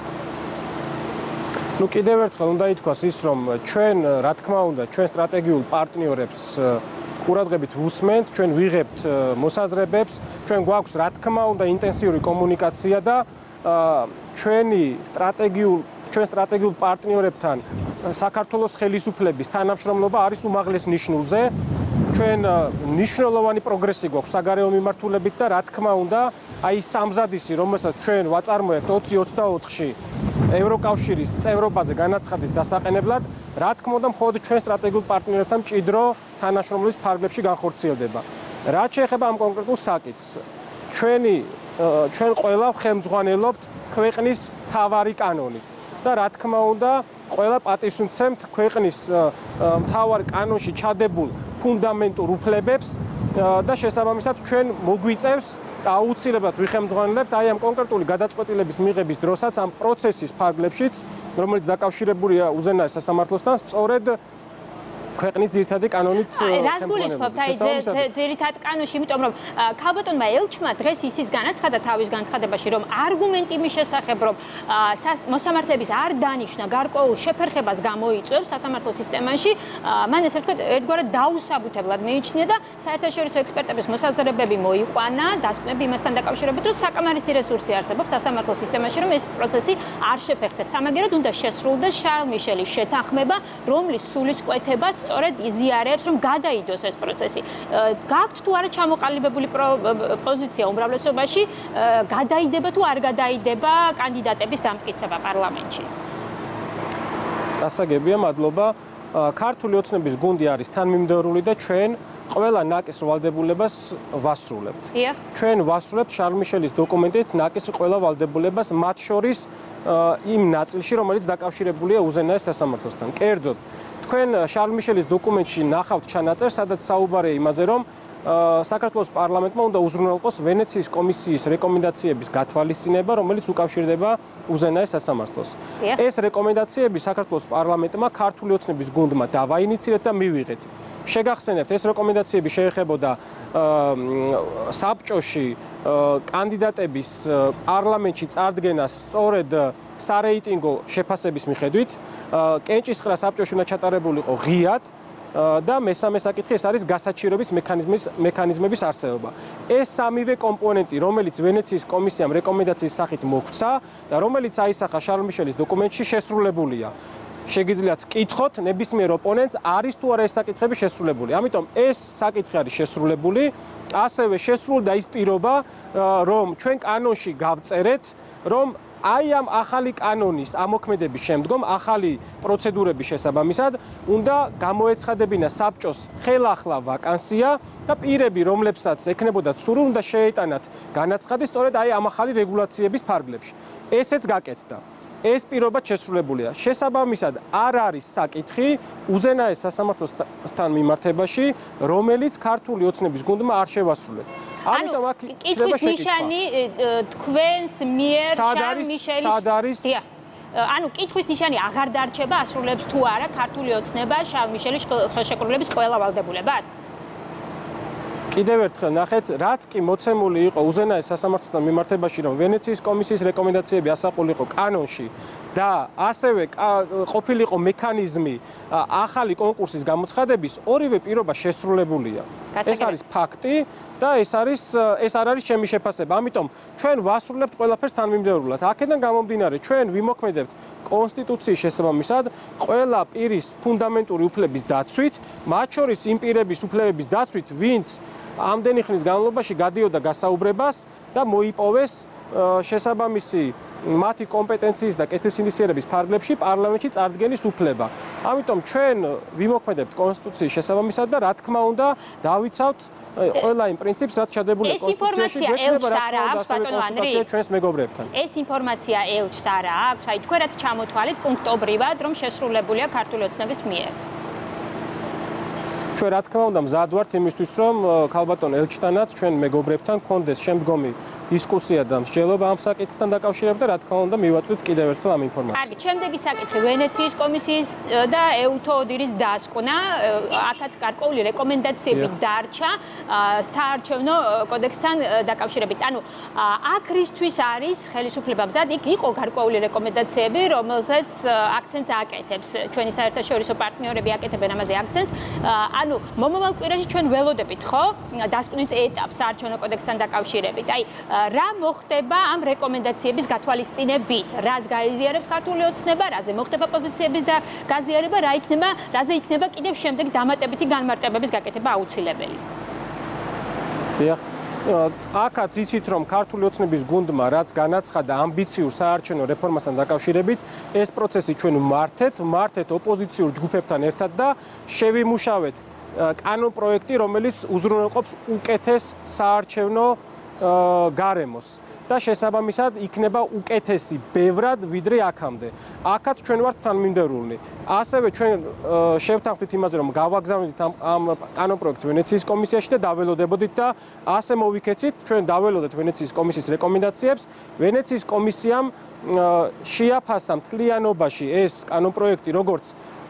ნუ კიდევ ერთხელ უნდა ითქვას ის, რომ ჩვენ, რა თქმა უნდა, ჩვენ სტრატეგიულ პარტნიორებს ყურადღებით ვუსმენთ, ჩვენ ვიღებთ მოსაზრებებს, ჩვენ გვაქვს, რა თქმა უნდა, ინტენსიური კომუნიკაცია და ჩვენი სტრატეგიულ ჩვენ სტრატეგიულ პარტნიორებთან საქართველოს ხელისუფლების თანამშრომლობა არის უმაღლეს ნიშნულზე. ჩვენ მნიშვნელოვანი პროგრესი გვაქვს საგარეო მიმართულებით და რა თქმა უნდა, აი სამზადისი, რომელსაც ჩვენ ვაწარმოებთ ოცი ოცდაოთხში ევროკავშირის წევრობაზე განაცხადის დასაყენებლად, რა თქმა უნდა, მხოლოდ ჩვენ სტრატეგიულ პარტნიორებთან მჭიდრო თანამშრომლობის ფარგლებში განხორციელდება. რაც შეეხება ამ კონკრეტულ საკითხს, ჩვენი ჩვენ ყველა ხელმძღვანელობთ ქვეყნის მთავარი კანონით და რა თქმა უნდა, ყველა პატივს ვცემთ ქვეყნის მთავარ კანონში ჩადებულ ფუნდამენტურ უფლებებს და შესაბამისად ჩვენ მოგვიწევს აუცილებლად ვიხელმძღვანელებთ აი ამ კონკრეტული გადაწყვეტილების მიღების დროსაც ამ პროცესის ფარგლებშიც, რომელიც დაკავშირებულია უზენაეს სასამართლოსთან, სწორედ ქვეყნის ძირითადი კანონით რას გულისხმობთ აი ძირითად კანონში, იმიტომ რომ ქალბატონმა ელჩმა დღეს ისიც განაცხადა თავის განცხადებაში, რომ არგუმენტი მის შესახებ, რომ მოსამართლეების არ დანიშნა გარკვეულ შეფერხებას გამოიწვევს სასამართლო სისტემაში, მან ესე ვთქვათ, ერთგვარად დაუსაბუთებლად მიიჩნია და საერთაშორისო ექსპერტების მოსაზრებები მოიყვანა, დასკვნები იმასთან დაკავშირებით, რომ საკამარისი რესურსი არსებობს სასამართლო სისტემაში, რომ ეს პროცესი არ შეფერხდეს. სამაგერად უნდა შესრულდეს შარლ მიშელის შეთანხმება, რომლის სულისკვეთებაც სწორედ იზიარებს, რომ გადაიდოს ეს პროცესი. გაქვთ თუ არა ჩამოყალიბებული პოზიცია უმრავლესობაში, გადაიდება თუ არ გადაიდება კანდიდატების დამტკიცება პარლამენტში? გასაგებია, მადლობა. ქართული ოცნების გუნდი არის თანმიმდევრული და ჩვენ ყველა ნაკისრ ვალდებულებას ვასრულებთ. ჩვენ ვასრულებთ შარლ მიშელის დოკუმენტით ნაკისრ ყველა ვალდებულებას, მათ შორის იმ ნაწილში, რომელიც დაკავშირებულია უზენაეს სასამართლოსთან. კერძოდ, თქვენ შარლ მიშელის დოკუმენტში ნახავთ ჩანაწერს, სადაც საუბარია იმაზე, რომ საქართველოს პარლამენტმა უნდა უზრუნველყოს ვენეციის კომისიის რეკომენდაციების გათვალისწინება, რომელიც უკავშირდება უზენაეს სასამართლოს. ეს რეკომენდაციები საქართველოს პარლამენტმა ქართული ოცნების გუნდმა დავაინიციირეთ და მივიღეთ. შეგახსენებთ, ეს რეკომენდაციები შეეხებოდა საბჭოში კანდიდატების პარლამენტში წარდგენას სწორედ სარეიტინგო შეფასების მიხედვით, კენჭისყრა საბჭოში უნდა ჩატარებულიყო ღიად და მესამე საკითხი ეს არის გასაჩივრების მექანიზმის მექანიზმების არსებობა. ეს სამივე კომპონენტი, რომელიც ვენეციის კომისიამ რეკომენდაციის სახით მოგვცა და რომელიც აისახა შარლ მიშელის დოკუმენტში, შესრულებულია. შეგიძლიათ კითხოთ ნებისმიერ ოპონენტს, არის თუ არა ეს საკითხები შესრულებული. ამიტომ ეს საკითხი არის შესრულებული, ასევე შესრულდა ის პირობა, რომ ჩვენ კანონში გავწერეთ, რომ აი ამ ახალი კანონის ამოქმედების შემდგომ, ახალი პროცედურების შესაბამისად, უნდა გამოეცხადებინა საბჭოს ხელახლა ვაკანსია და პირები, რომლებსაც ექნებოდათ სურვილი, უნდა შეეტანათ განაცხადი სწორედ აი ამ ახალი რეგულაციების ფარგლებში. ესეც გაკეთდა. ეს პირობა შესრულებულია. შესაბამისად, არ არის საკითხი უზენაეს სასამართლოსთან მიმართებაში, რომელიც ქართული ოცნების გუნდმა არ შევასრულეთ. ამიტომ აქ შეიძლება კითხვის ნიშანი თქვენს მიერ შარლ მიშელის სად არის? ანუ კითხვის ნიშანი აღარ დარჩება, ასრულებს თუ არა ქართული ოცნება შარლ მიშელის ხელშეკრულების ყველა ვალდებულებას? კიდევ ერთხელ ნახეთ, რაც კი მოცემული იყო უზენაეს სასამართლოსთან მიმართებაში, რომ ვენეციის კომისიის რეკომენდაციები ასაყულიყო კანონში და ასევე ყოფილიყო მექანიზმი ახალი კონკურსის გამოცხადების, ორივე პირობა შესრულებულია. ეს არის ფაქტი და ეს არის ეს არ არის ჩემი შეფასება. ამიტომ ჩვენ ვასრულებთ ყველაფერს თანმიმდევრულად. აქედან გამომდინარე, ჩვენ ვიმოქმედებთ კონსტიტუციის შესაბამისად ყველა პირის ფუნდამენტური უფლების დაცვით, მათ შორის იმ პირების უფლებების დაცვით, ვინც ამდენი ხნის განმავლობაში გადიოდა გასაუბრებას და მოიპოვეს შესაბამისი მათი კომპეტენციის და კეთილსინდისიერების ფარგლებში პარლამენტში წარდგენის უფლება. ამიტომ ჩვენ ვიმოქმედებთ კონსტიტუციის შესაბამისად და რა თქმა უნდა დავიცავთ ყველა იმ პრინციპს, რაც ჩადებულია კონსტიტუციაში, გვექნება რა თქმა უნდა ასევე კონსულტაცია ჩვენს მეგობრებთან. ეს ინფორმაცია ელჩს არა აქვს, აი თქვენ რაც ჩამოთვალეთ პუნქტობრივად, რომ შესრულებულია ქართული ოცნების მიერ. ჩვენ რა თქმა უნდა მზად ვართ იმისთვის, რომ ქალბატონ ელჩთანაც ჩვენ მეგობრებთან გქონდეს შემდგომი დისკუსია და მსჯელობა ამ საკითხთან დაკავშირებით და რა თქმა უნდა მივაწვით კიდევ ერთხელ ამ ინფორმაციას. კარგი, შემდეგი საკითხი ვენეციის კომისიის და ეუთო ოდირის დასკვნა, აქაც გარკვეული რეკომენდაციები დარჩა საარჩევნო კოდექსთან დაკავშირებით. ანუ აქ რისთვის არის ხელისუფლება მზად? იქ იყო გარკვეული რეკომენდაციები, რომელზეც აქცენტს აკეთებს. ჩვენი საერთაშორისო პარტნიორები აკეთებენ ამაზე აქცენტს. ანუ მომავალ კვირაში ჩვენ ველოდებით, ხო? დასკვნის ეტაპს საარჩევნო კოდექსთან დაკავშირებით. აი რა მოხდება ამ რეკომენდაციების გათვალისწინებით? რას გაიზიარებს ქართული ოცნება, რაზე მოხდება პოზიციების და გაზიარება, რა იქნება, რაზე იქნება კიდევ შემდეგ დამატებითი განმარტებების გაკეთება აუცილებელი? დიახ. აქაც იცით, რომ ქართული ოცნების გუნდმა რაც განაცხადა ამბიციურ საარჩევნო რეფორმასთან დაკავშირებით, ეს პროცესი ჩვენ ვმართეთ, ვმართეთ ოპოზიციურ ჯგუფებთან ერთად და შევიმუშავეთ კანონპროექტი, რომელიც უზრუნველყოფს უკეთეს საარჩევნო გარემოს და შესაბამისად იქნება უკეთესი ბევრად ვიდრე აქამდე. აქაც ჩვენ ვართ თანმიმდევრულნი. ასევე ჩვენ შევთანხმდით იმაზე, რომ გავაგზავნით ამ კანონპროექტს ვენეციის კომისიაში და დაველოდებოდით და ასე მოვიქეცით, ჩვენ დაველოდეთ ვენეციის კომისიის რეკომენდაციებს. ვენეციის კომისიამ შეაფასა მთლიანობაში ეს კანონპროექტი როგორც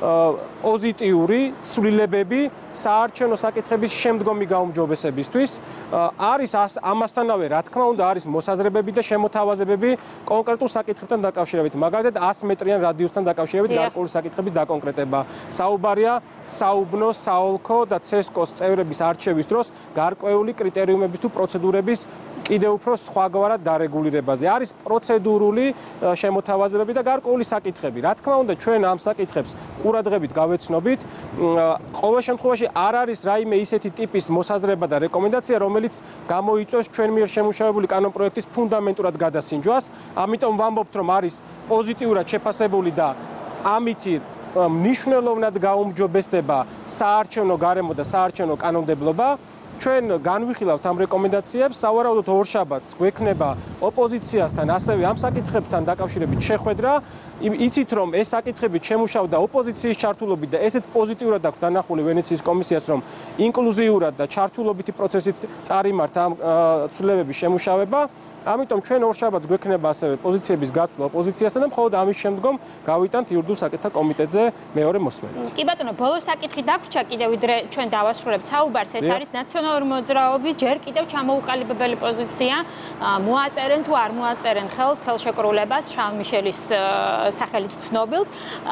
პოზიტიური ცვლილებები საარჩევნო საკითხების შემდგომი გაუმჯობესებისთვის. არის ამასთანავე, რა თქმა უნდა, არის მოსაზრებები და შემოთავაზებები კონკრეტულ საკითხებთან დაკავშირებით. მაგალითად, ას მეტრიან რადიუსთან დაკავშირებით გარკვეული საკითხების დაკონკრეტება. საუბარია საუბნო, საოლქო და ცესკოს წევრების არჩევის დროს გარკვეული კრიტერიუმების თუ პროცედურების კიდევ უფრო სხვაგვარად დარეგულირებაზე. არის პროცედურული შემოთავაზებები და გარკვეული საკითხები. რა თქმა უნდა, ჩვენ ამ საკითხებს ყურადღებით გავეცნობით. ყოველ შემთხვევაში არ არის რაიმე ისეთი ტიპის მოსაზრება და რეკომენდაცია, რომელიც გამოიწვევს ჩვენ მიერ შემუშავებული კანონპროექტის ფუნდამენტურად გადასინჯვას. ამიტომ ვამბობთ, რომ არის პოზიტიურად შეფასებული და ამითი მნიშვნელოვნად გაუმჯობესდება საარჩევნო გარემო და საარჩევნო კანონმდებლობა. ჩვენ განვიხილავთ ამ რეკომენდაციებს, სავარაუდოდ ორშაბათს გვექნება ოპოზიციასთან, ასევე ამ საკითხებთან დაკავშირებით შეხვედრა. იცით, რომ ეს საკითხები შემუშავდა ოპოზიციის ჩართულობით და ესეც პოზიტიურად აქვს დანახული ვენეციის კომისიას, რომ ინკლუზიურად და ჩართულობითი პროცესით წარიმართა ამ ცვლილებების შემუშავება. ამიტომ ჩვენ ორშაბათს გვექნება ასევე პოზიციების გაცვლა ოპოზიციასთან და მხოლოდ ამის შემდგომ გავიტანთ იურიდიულ საკითხთა კომიტეტზე მეორე მოსმენით. კი ბატონო, ბოლო საკითხი დაგვრჩა კიდევ ვიდრე ჩვენ დავასრულებთ საუბარს, ეს არის ნაციონალური მოძრაობის ჯერ კიდევ ჩამოუყალიბებელი პოზიცია. მოაწერენ თუ არ მოაწერენ ხელს ხელშეკრულებას შარლ-მიშელის სახელით ცნობილს.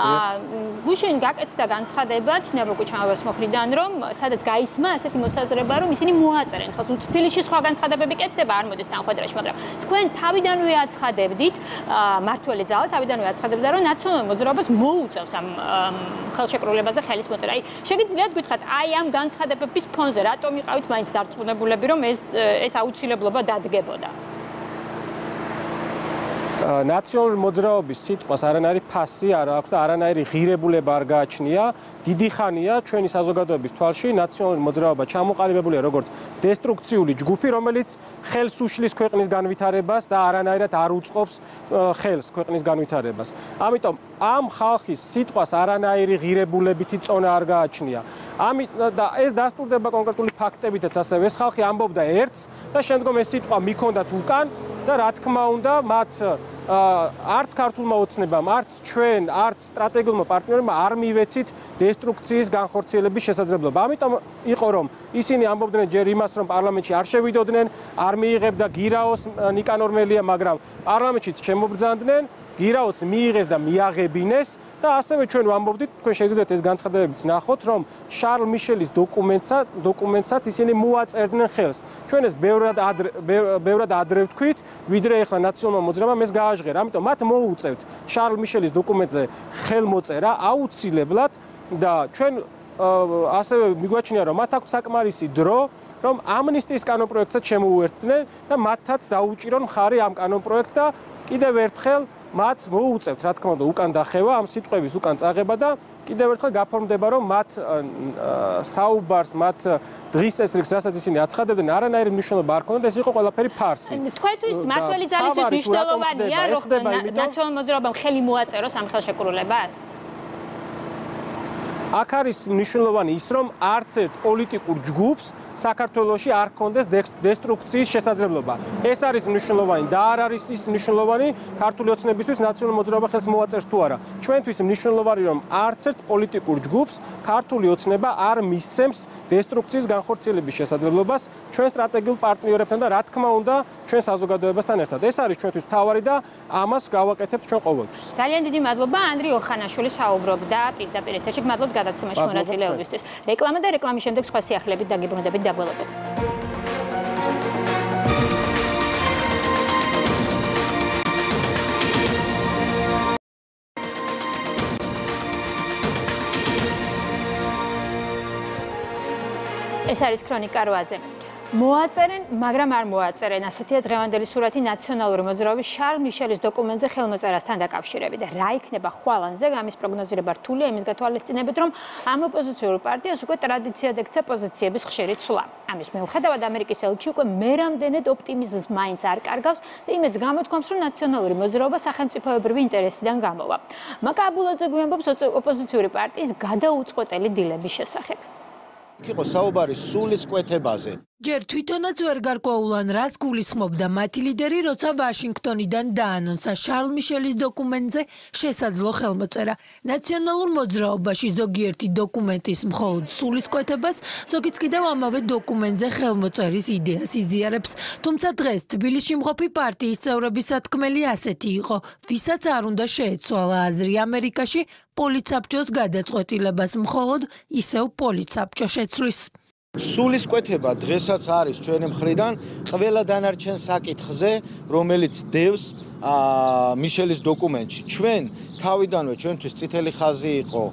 გუშინ გაკეთდა განცხადება თინაბო კუჩამაბას მხრიდან, რომ სადაც გაისმა ასეთი მოსაზრება, რომ ისინი მოაწერენ ხელს. თბილისში სხვა განცხადებები კეთდება, არ მოდის თანხმედრაში, მაგრამ თქვენ თავიდანვე აცხადებდით, მართველი ძალა თავიდანვე აცხადებდა, რომ ნაციონალურ მოძრაობას მოუწევს ამ ხელშეკრულებაზე ხელის მოწერა. აი, შეგიძლიათ გითხრათ, აი ამ განცხადებების ფონზე რატომ იყავით მაინც დარწმუნებულები, რომ ეს ეს აუცილებლობა დადგებოდა? ნაციონალური მოძრაობის სიტყვას არანაირი ფასი არ აქვს და არანაირი ღირებულება არ გააჩნია. დიდი ხანია ჩვენი საზოგადოების თვალში ნაციონალური მოძრაობა ჩამოყალიბებულია როგორც დესტრუქციული ჯგუფი, რომელიც ხელს უშლის ქვეყნის განვითარებას და არანაირად არ უწყობს ხელს ქვეყნის განვითარებას. ამიტომ ამ ხალხის სიტყვას არანაირი ღირებულებითი წონა არ გააჩნია. ამით და ეს დასტურდება კონკრეტული ფაქტებითაც ასევე. ეს ხალხი ამბობდა ერთს და შემდგომ ეს სიტყვა მიქონდათ უკან და რა თქმა უნდა მათ არც ქართულმა ოცნებამ, არც ჩვენ, არც სტრატეგიულმა პარტნიორებმა არ მივეცით დესტრუქციის განხორციელების შესაძლებლობა. ამიტომ იყო რომ ისინი ამბობდნენ ჯერ იმას, რომ პარლამენტში არ შევიდოდნენ, არ მიიღებდა გირაოს ნიკანორ მელია, მაგრამ პარლამენტშიც შემობრძანდნენ, გირაოს მიიღეს და მიაღებინეს და ასევე ჩვენ ვამბობდით, თქვენ შეგიძლიათ ეს განცხადებებიც ნახოთ, რომ შარლ მიშელის დოკუმენტსა დოკუმენტსაც ისინი მოაწერდნენ ხელს. ჩვენ ეს ბევრად ადრე ბევრად ადრე ვთქვით, ვიდრე ახლა ნაციონალურმა მოძრაობამ ეს გააჟღერა. ამიტომ მათ მოუწევთ შარლ მიშელის დოკუმენტზე ხელმოწერა აუცილებლად და ჩვენ ასევე მიგვაჩნია, რომ მათ აქვს საკმარისი დრო რომ ამნისტიის კანონპროექტსაც შემოუერთდნენ და მათაც დაუჭირონ მხარი ამ კანონპროექტს და კიდევ ერთხელ მათ მოუწევთ, რა თქმა უნდა, უკან დახევა, ამ სიტყვების უკან წაღება და კიდევ ერთხელ გაფორმდება, რომ მათ საუბარს, მათ დღის წესრიგს, რასაც ისინი აცხადებდნენ, არანაირი მნიშვნელობა არ ქონდათ, ეს იყო ყველაფერი ფარსი. თქვენთვის მართველი ძალისთვის მნიშვნელოვანია, რომ ნაციონალურ მოძრაობამ ხელი მოაწეროს ამ ხელშეკრულებას? აქ არის მნიშვნელოვანი ის, რომ არც ერთ პოლიტიკურ ჯგუფს საქართველოში არ ქონდეს დესტრუქციის შესაძლებლობა. ეს არის მნიშვნელოვანი და არ არის ის მნიშვნელოვანი ქართული ოცნებისთვის ნაციონალურ მოძრაობა ხელს მოაწერს თუ არა. ჩვენთვის მნიშვნელოვანი რომ არც ერთ პოლიტიკურ ჯგუფს ქართული ოცნება არ მისცემს დესტრუქციის განხორციელების შესაძლებლობას ჩვენ სტრატეგიულ პარტნიორებთან და რა თქმა უნდა ჩვენ საზოგადოებასთან ერთად. ეს არის ჩვენთვის მთავარი და ამას გავაკეთებთ ჩვენ ყოველთვის. ძალიან დიდი მადლობა ანდრი ოხანაშვილი საუბრობდა პირდაპირ ეთერში. გმადლობთ გადაცემაში მონაწილეობისთვის. რეკლამა და რეკლამის შემდეგ სხვა სიახლეებით დაგიბრუნდებით. დაბოლობეთ. ეს არის ქრონიკა რვაზე. მოაწერენ, მაგრამ არ მოაწერენ. ასეთია დღევანდელი სურათი ნაციონალური მოძრაობის შარლ მიშელის დოკუმენტზე ხელმოწერასთან დაკავშირებით. რა იქნება ხვალანზე, ამის პროგნოზირება რთულია, იმის გათვალისწინებით, რომ ამ ოპოზიციურ პარტიას უკვე ტრადიციად ექცა პოზიციების ხშირი ცვლა. ამის მიუხედავად ამერიკის ელჩი უკვე მერამდენედ ოპტიმიზმს მაინც არ კარგავს და იმედს გამოთქვამს, რომ ნაციონალური მოძრაობა სახელმწიფოებრივი ინტერესიდან გამოვა. მაკაბულაძე გვიამბობს ოპოზიციური პარტიის გადაუწყვეტელი დილების შესახებ. იყო საუბარი სულის კვეთებაზე. ჯერ თვითონაც ვერ გარკვეულან რას გულისხმობდა მათი ლიდერი, როცა ვაშინგტონიდან დაანონსა შარლ მიშელის დოკუმენტზე შესაძლო ხელმოწერა. ნაციონალურ მოძრაობაში ზოგიერთი დოკუმენტის მხოლოდ სულისკვეთებას, ზოგიც კიდევ ამავე დოკუმენტზე ხელმოწერის იდეას იზიარებს. თუმცა დღეს თბილისში მყოფი პარტიის წევრების სათქმელი ასეთი იყო, ვისაც არ უნდა შეეცვალა აზრი ამერიკაში პოლიცაბჭოს გადაწყვეტილებას მხოლოდ ისევ პოლიცაბჭო შეცვლის. სულისკვეთება დღესაც არის ჩვენი მხრიდან ყველა დანარჩენ საკითხზე, რომელიც დევს მიშელის დოკუმენტში. ჩვენ თავიდანვე ჩვენთვის წითელი ხაზი იყო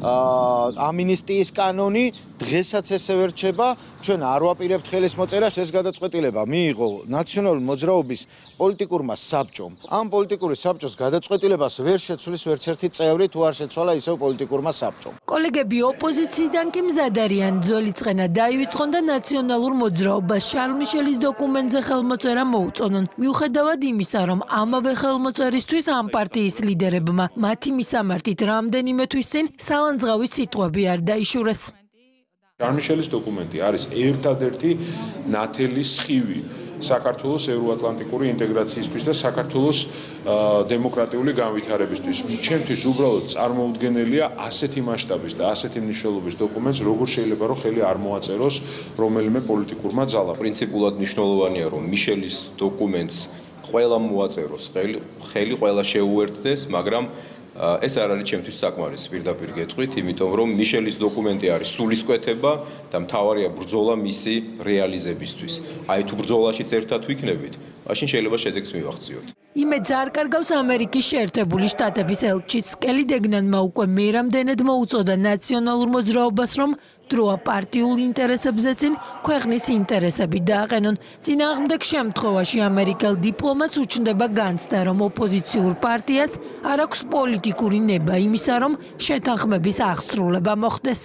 ამინისტიის კანონი, დღესაც ესევე რჩება, ჩვენ არ ვაპირებთ ხელის მოწერას, ეს გადაწყვეტილება მიიღო ნაციონალური მოძრაობის პოლიტიკურმა საბჭომ. ამ პოლიტიკური საბჭოს გადაწყვეტილებას ვერ შეცვლის ვერც ერთი წევრი, თუ არ შეცვალა ისევ პოლიტიკურმა საბჭომ. კოლეგები ოპოზიციიდან კი მზად არიან ძოლიწყენა დაივიწყონ და ნაციონალურ მოძრაობას შარლ მიშელის დოკუმენტზე ხელმოწერა მოუწონონ. მიუხედავად იმისა, რომ ამავე ხელმოწერისთვის ამ პარტიის ლიდერებმა მათი მისამართით რამდენიმე თვის წინ სალანძღავი სიტყვები არ დაიშურეს. შარლ მიშელის დოკუმენტი არის ერთადერთი ნათელი სხივი საქართველოს ევროატლანტიკური ინტეგრაციისთვის და საქართველოს დემოკრატიული განვითარებისთვის. ჩემთვის უბრალოდ წარმოუდგენელია ასეთი მასშტაბის და ასეთი მნიშვნელობის დოკუმენტს როგორ შეიძლება რომ ხელი არ მოაწეროს რომელიმე პოლიტიკურმა ძალამ. პრინციპულად მნიშვნელოვანია რომ მიშელის დოკუმენტს ყველა მოაწეროს, ხელი, ხელი ყველა შეუერთდეს, მაგრამ ეს არ არის ჩემთვის საკმარისი პირდაპირ გეტყვით, იმიტომ რომ მიშელის დოკუმენტი არის სულისკვეთება და მთავარია ბრძოლა მისი რეალიზებისთვის. აი თუ ბრძოლაშიც ერთად ვიქნებით, მაშინ შეიძლება შედეგს მივახციოთ. იმედს არ კარგავს ამერიკის შეერთებული შტატების ელჩიც. კელი დეგნანმა უკვე მერამდენედ მოუწოდა ნაციონალურ მოძრაობას, რომ დროა პარტიულ ინტერესებზე წინ ქვეყნის ინტერესები დააყენონ. წინააღმდეგ შემთხვევაში ამერიკელ დიპლომატს უჩნდება განცდა, რომ ოპოზიციურ პარტიას არ აქვს პოლიტიკური ნება იმისა, რომ შეთანხმების აღსრულება მოხდეს.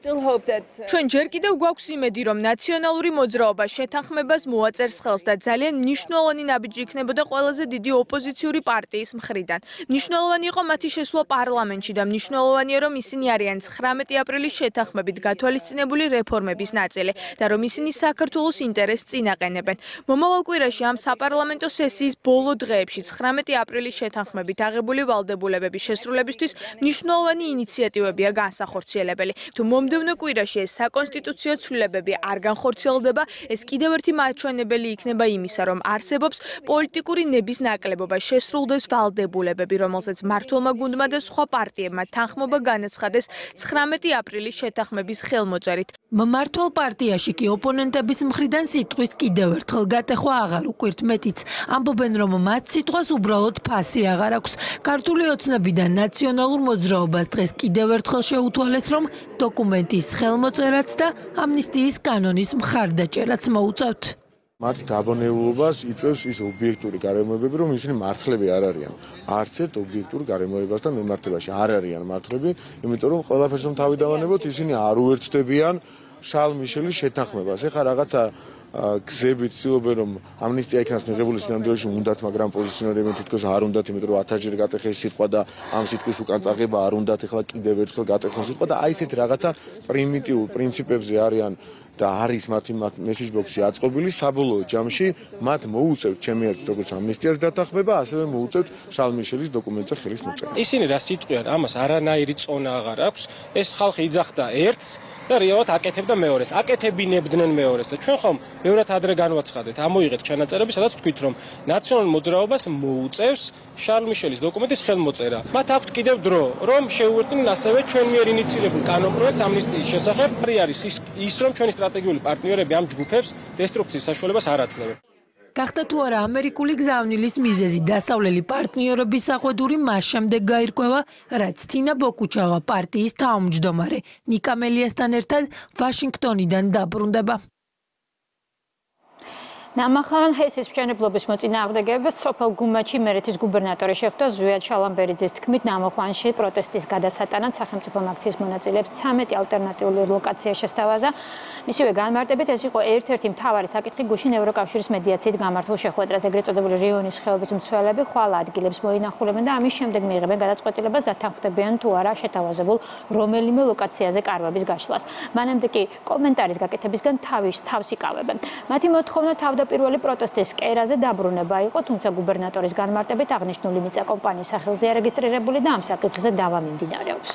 ჩვენ ჯერ კიდევ გვაქვს იმედი, რომ ნაციონალური მოძრაობა შეთანხმებას მოაწერს ხელს და ძალიან მნიშვნელოვანი ნაბიჯი იქნებოდა ყველაზე დიდი ოპოზიციური პარტიის მხრიდან. მნიშვნელოვანი იყო მათი შესვლა პარლამენტში და მნიშვნელოვანია, რომ ისინი არიან ცხრამეტი აპრილის შეთანხმებით გათვალისწინებული რეფორმების ნაწილი და რომ ისინი საქართველოს ინტერესს წინაყენებენ. მომავალ კვირაში ამ საპარლამენტო სესიის ბოლო დღეებში ცხრამეტი აპრილის შეთანხმებით აღებული ვალდებულებების შესრულებისთვის მნიშვნელოვანი ინიციატივებია განსახორციელებელი. თუ მომდევნო კვირაში ეს საკონსტიტუციო ცვლილებები არ განხორციელდება, ეს კიდევ ერთი მაჩვენებელი იქნება იმისა, რომ არსებობს პოლიტიკური ნების ნაკლებობა, შესრულდეს ვალდებულებები, რომელზეც მმართველმა გუნდმა და სხვა პარტიებმა თანხმობა განაცხადეს ცხრამეტი აპრილის შეთანხმების ხელმოწერით. მმართველ პარტიაში კი ოპონენტების მხრიდან სიტყვის კიდევ ერთხელ გატეხვა აღარ უკვირთ, მეტიც ამბობენ, რომ მათ სიტყვას უბრალოდ ფასი აღარ აქვს. ქართული ოცნებიდან ნაციონალურ მოძრაობას დღეს კიდევ ერთხელ შეუთვალეს, რომ დოკუმენტი პრეზიდენტის ხელმოწერაც და ამნისტიის კანონის მხარდაჭერაც მოუწევთ. მათ დაბანეულობას იწვევს ის ობიექტური გარემოებები, რომ ისინი მართლები არ არიან. არც ერთ ობიექტურ გარემოებასთან მიმართებაში არ არიან მართლები, იმიტომ რომ ყველაფერს რომ თავი დავანებოთ, ისინი არ უერთდებიან შარლ მიშელის შეთანხმებას. ეხლა რაღაცა გზებით ცდილობენ რომ ამნისტია იქნას მიღებული სინამდვილეში უნდათ, მაგრამ პოზიციონირებენ თითქოს არ უნდათ, იმიტომ რომ ათჯერ გატეხეს სიტყვა და ამ სიტყვის უკან წაღება არ უნდათ, ეხლა კიდევ ერთხელ გატეხონ სიტყვა და აი ესეთ რაღაცა პრიმიტიულ პრინციპებზე არიან და არის მათი მესეჯ ბოქსი აწყობილი. საბოლოო ჯამში მათ მოუწევთ ჩემი აზრით როგორც ამნისტიას დათანხმება, ასევე მოუწევთ შარლ მიშელის დოკუმენტზე ხილის მოწერა. ისინი რა სიტყვიან, ამას არანაირი წონა აღარ აქვს. ეს ხალხი იძახდა ერთს და რეალურად აკეთებდა მეორეს. აკეთებინებდნენ მეორეს და ჩვენ ხომ ბევრად ადრე განვაცხადეთ, ამოიღეთ ჩანაწერები, სადაც თქვით, რომ ნაციონალურ მოძრაობას მოუწევს შარლ მიშელის დოკუმენტის ხელმოწერა. მათ აქვთ კიდევ დრო, რომ შეუერთდნენ ასევე ჩვენ მიერ ინიციირებულ კანონპროექტს ამნისტიის შესახებ. არის ის, ის რომ ჩვენი სტრატეგიული პარტნიორები ამ ჯგუფებს დესტრუქციის საშუალებას არ აძლევენ. გახდა თუ არა ამერიკული გზავნილის მიზეზი დასავლელი პარტნიორების საყვედური მას შემდეგ გაირკვევა, რაც თინა ბოკუჩავა პარტიის თავმჯდომარე ნიკა მელიასთან ერთად ვაშინგტონიდან დაბრუნდება. ნამახან ჰესის მშენებლობის მოწინააღმდეგეებს სოფელ გუმაჩი იმერეთის გუბერნატორი შეხვდა ზვიად შალამბერიძის თქმით, ნამოხვანში პროტესტის გადასატანად სახელმწიფო აქციის მონაწილეებს ცამეტი ალტერნატიული ლოკაცია შესთავაზა. მისივე განმარტებით ეს იყო ერთ-ერთი მთავარი საკითხი გუშინ ევროკავშირის მედიაციით გამართულ შეხვედრაზე. ეგრეთ წოდებული რიონის ხეობის მცველები ხვალ ადგილებს მოინახულებენ და ამის შემდეგ მიიღებენ გადაწყვეტილებას დათანხმდებიან თუ არა შეთავაზებულ რომელიმე ლოკაციაზე კარვების გაშლას. მანამდე კი კომენტარის გაკეთებისგან თავის თავს იკავებენ. მათი მოთხოვნა თავდაპირველი პროტესტის კერაზე დაბრუნება იყო, თუმცა გუბერნატორის განმარტებით აღნიშნული მიწა კომპანიის სახელზე არეგისტრირებული და ამ საკითხზე დავა მიმდინარეობს.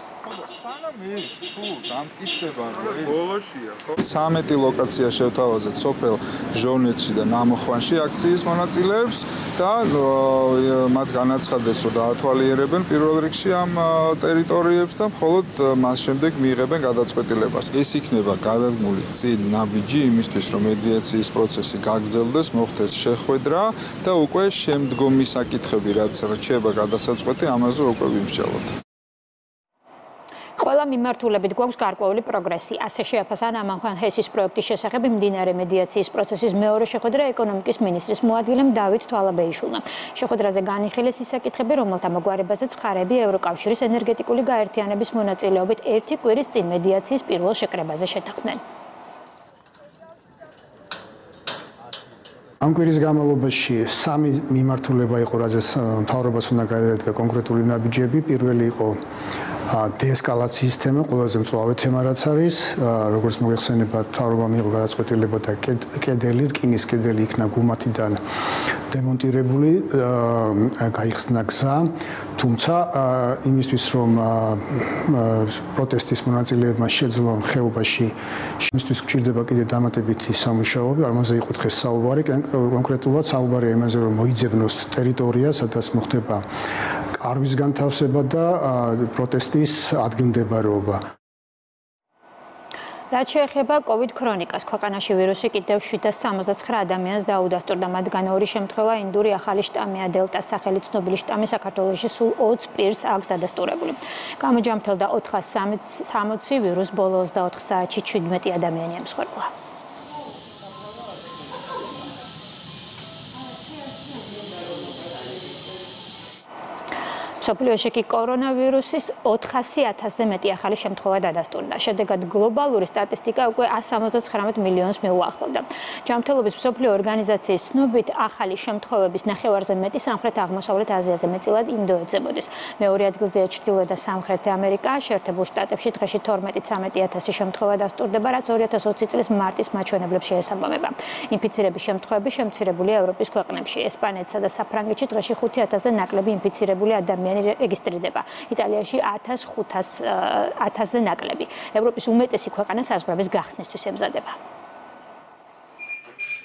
ცამეტი ლოკაცია შევთავაზეთ სოფელ ჟონეთში და ნამოხვანში აქციის მონაწილეებს და მათ განაცხადეს, რომ დაათვალიერებენ პირველ რიგში ამ ტერიტორიებს და მხოლოდ მას შემდეგ მიიღებენ გადაწყვეტილებას. ეს იქნება გადადგმული წინ ნაბიჯი იმისთვის, რომ მედიაციის პროცესი გაგრძელდეს, მოხდეს შეხვედრა და უკვე შემდგომი საკითხები, რაც რჩება გადასაწყვეტი, ამაზე უკვე ვიმსჯელოთ. ყველა მიმართულებით გვაქვს გარკვეული პროგრესი. ასე შეაფასა ნამახან ჰესის პროექტის შესახებ მიმდინარე მედიაციის პროცესის მეორე შეხვედრა ეკონომიკის მინისტრის მოადგილემ დავით თვალაბეიშვილმა. შეხვედრაზე განიხილეს ის საკითხები, რომელთა მოგვარებაზეც მხარეები ევროკავშირის ენერგეტიკული გაერთიანების მონაწილეობით ერთი კვირის წინ მედიაციის პირველ შეკრებაზე შეთანხმდნენ. ამ კვირის განმავლობაში სამი მიმართულება იყო, რაზეც მთავრობას უნდა გადაედგა კონკრეტული ნაბიჯები. პირველი იყო დეესკალაციის თემა, ყველაზე მწვავე თემა რაც არის, როგორც მოიხსენებათ, მთავრობამ მიიღო გადაწყვეტილება და კედელი, რკინის კედელი იქნა გუმათიდან დემონტირებული, გაიხსნა გზა, თუმცა იმისთვის, რომ პროტესტის მონაწილეებმა შეძლონ ხეობაში, იმისთვის გჭირდება კიდევ დამატებითი სამუშაოები, ამაზე იყო დღეს საუბარი, კონკრეტულად საუბარია იმაზე, რომ მოიძებნოს ტერიტორია, სადაც მოხდება კარვის განთავსება და პროტესტის ადგილმდებარეობა. რაც შეეხება კოვიდ ქრონიკას, ქვეყანაში ვირუსი კიდევ შვიდას სამოცდაცხრა ადამიანს დაუდასტურდა, მათგან ორი შემთხვევა ინდური ახალი შტამია, დელტას სახელი ცნობილი შტამი საქართველოში სულ ოცს პირს აქვს დადასტურებული. გამოჯამრთელდა ოთხას სამოცი ვირუს, ბოლო ოცდაოთხ საათში ჩვიდმეტი ადამიანი ემსხვერპლა. მსოფლიოში კი კორონავირუსის ოთხასი ათასზე მეტი ახალი შემთხვევა დადასტურდა. შედეგად გლობალური სტატისტიკა უკვე ას სამოცდაცხრამეტ მილიონს მიუახლოვდა. ჯანმრთელობის მსოფლიო ორგანიზაციის ცნობით ახალი შემთხვევების ნახევარზე მეტი სამხრეთ-აღმოსავლეთ აზიაზე, მეტწილად ინდოეთზე მოდის. მეორე ადგილზეა ჩრდილოეთ და სამხრეთ ამერიკა. შეერთებულ შტატებში დღეში თორმეტი ცამეტი ათასი შემთხვევა დასტურდება, რაც ორი ათას ოცი წლის მარტის მაჩვენებლებს შეესაბამება. ინფიცირების შემთხვევები შემცირებულია ევროპის ქვეყნებში. ესპანეთსა და საფრანგეთში დღეში ხუთი ათასზე ნაკლები ინფიცირებული ადამიანი რეგისტრირდება. იტალიაში ათასზე ნაკლები. ევროპის უმეტესი ქვეყანა საზღვრების გახსნისთვის ემზადება.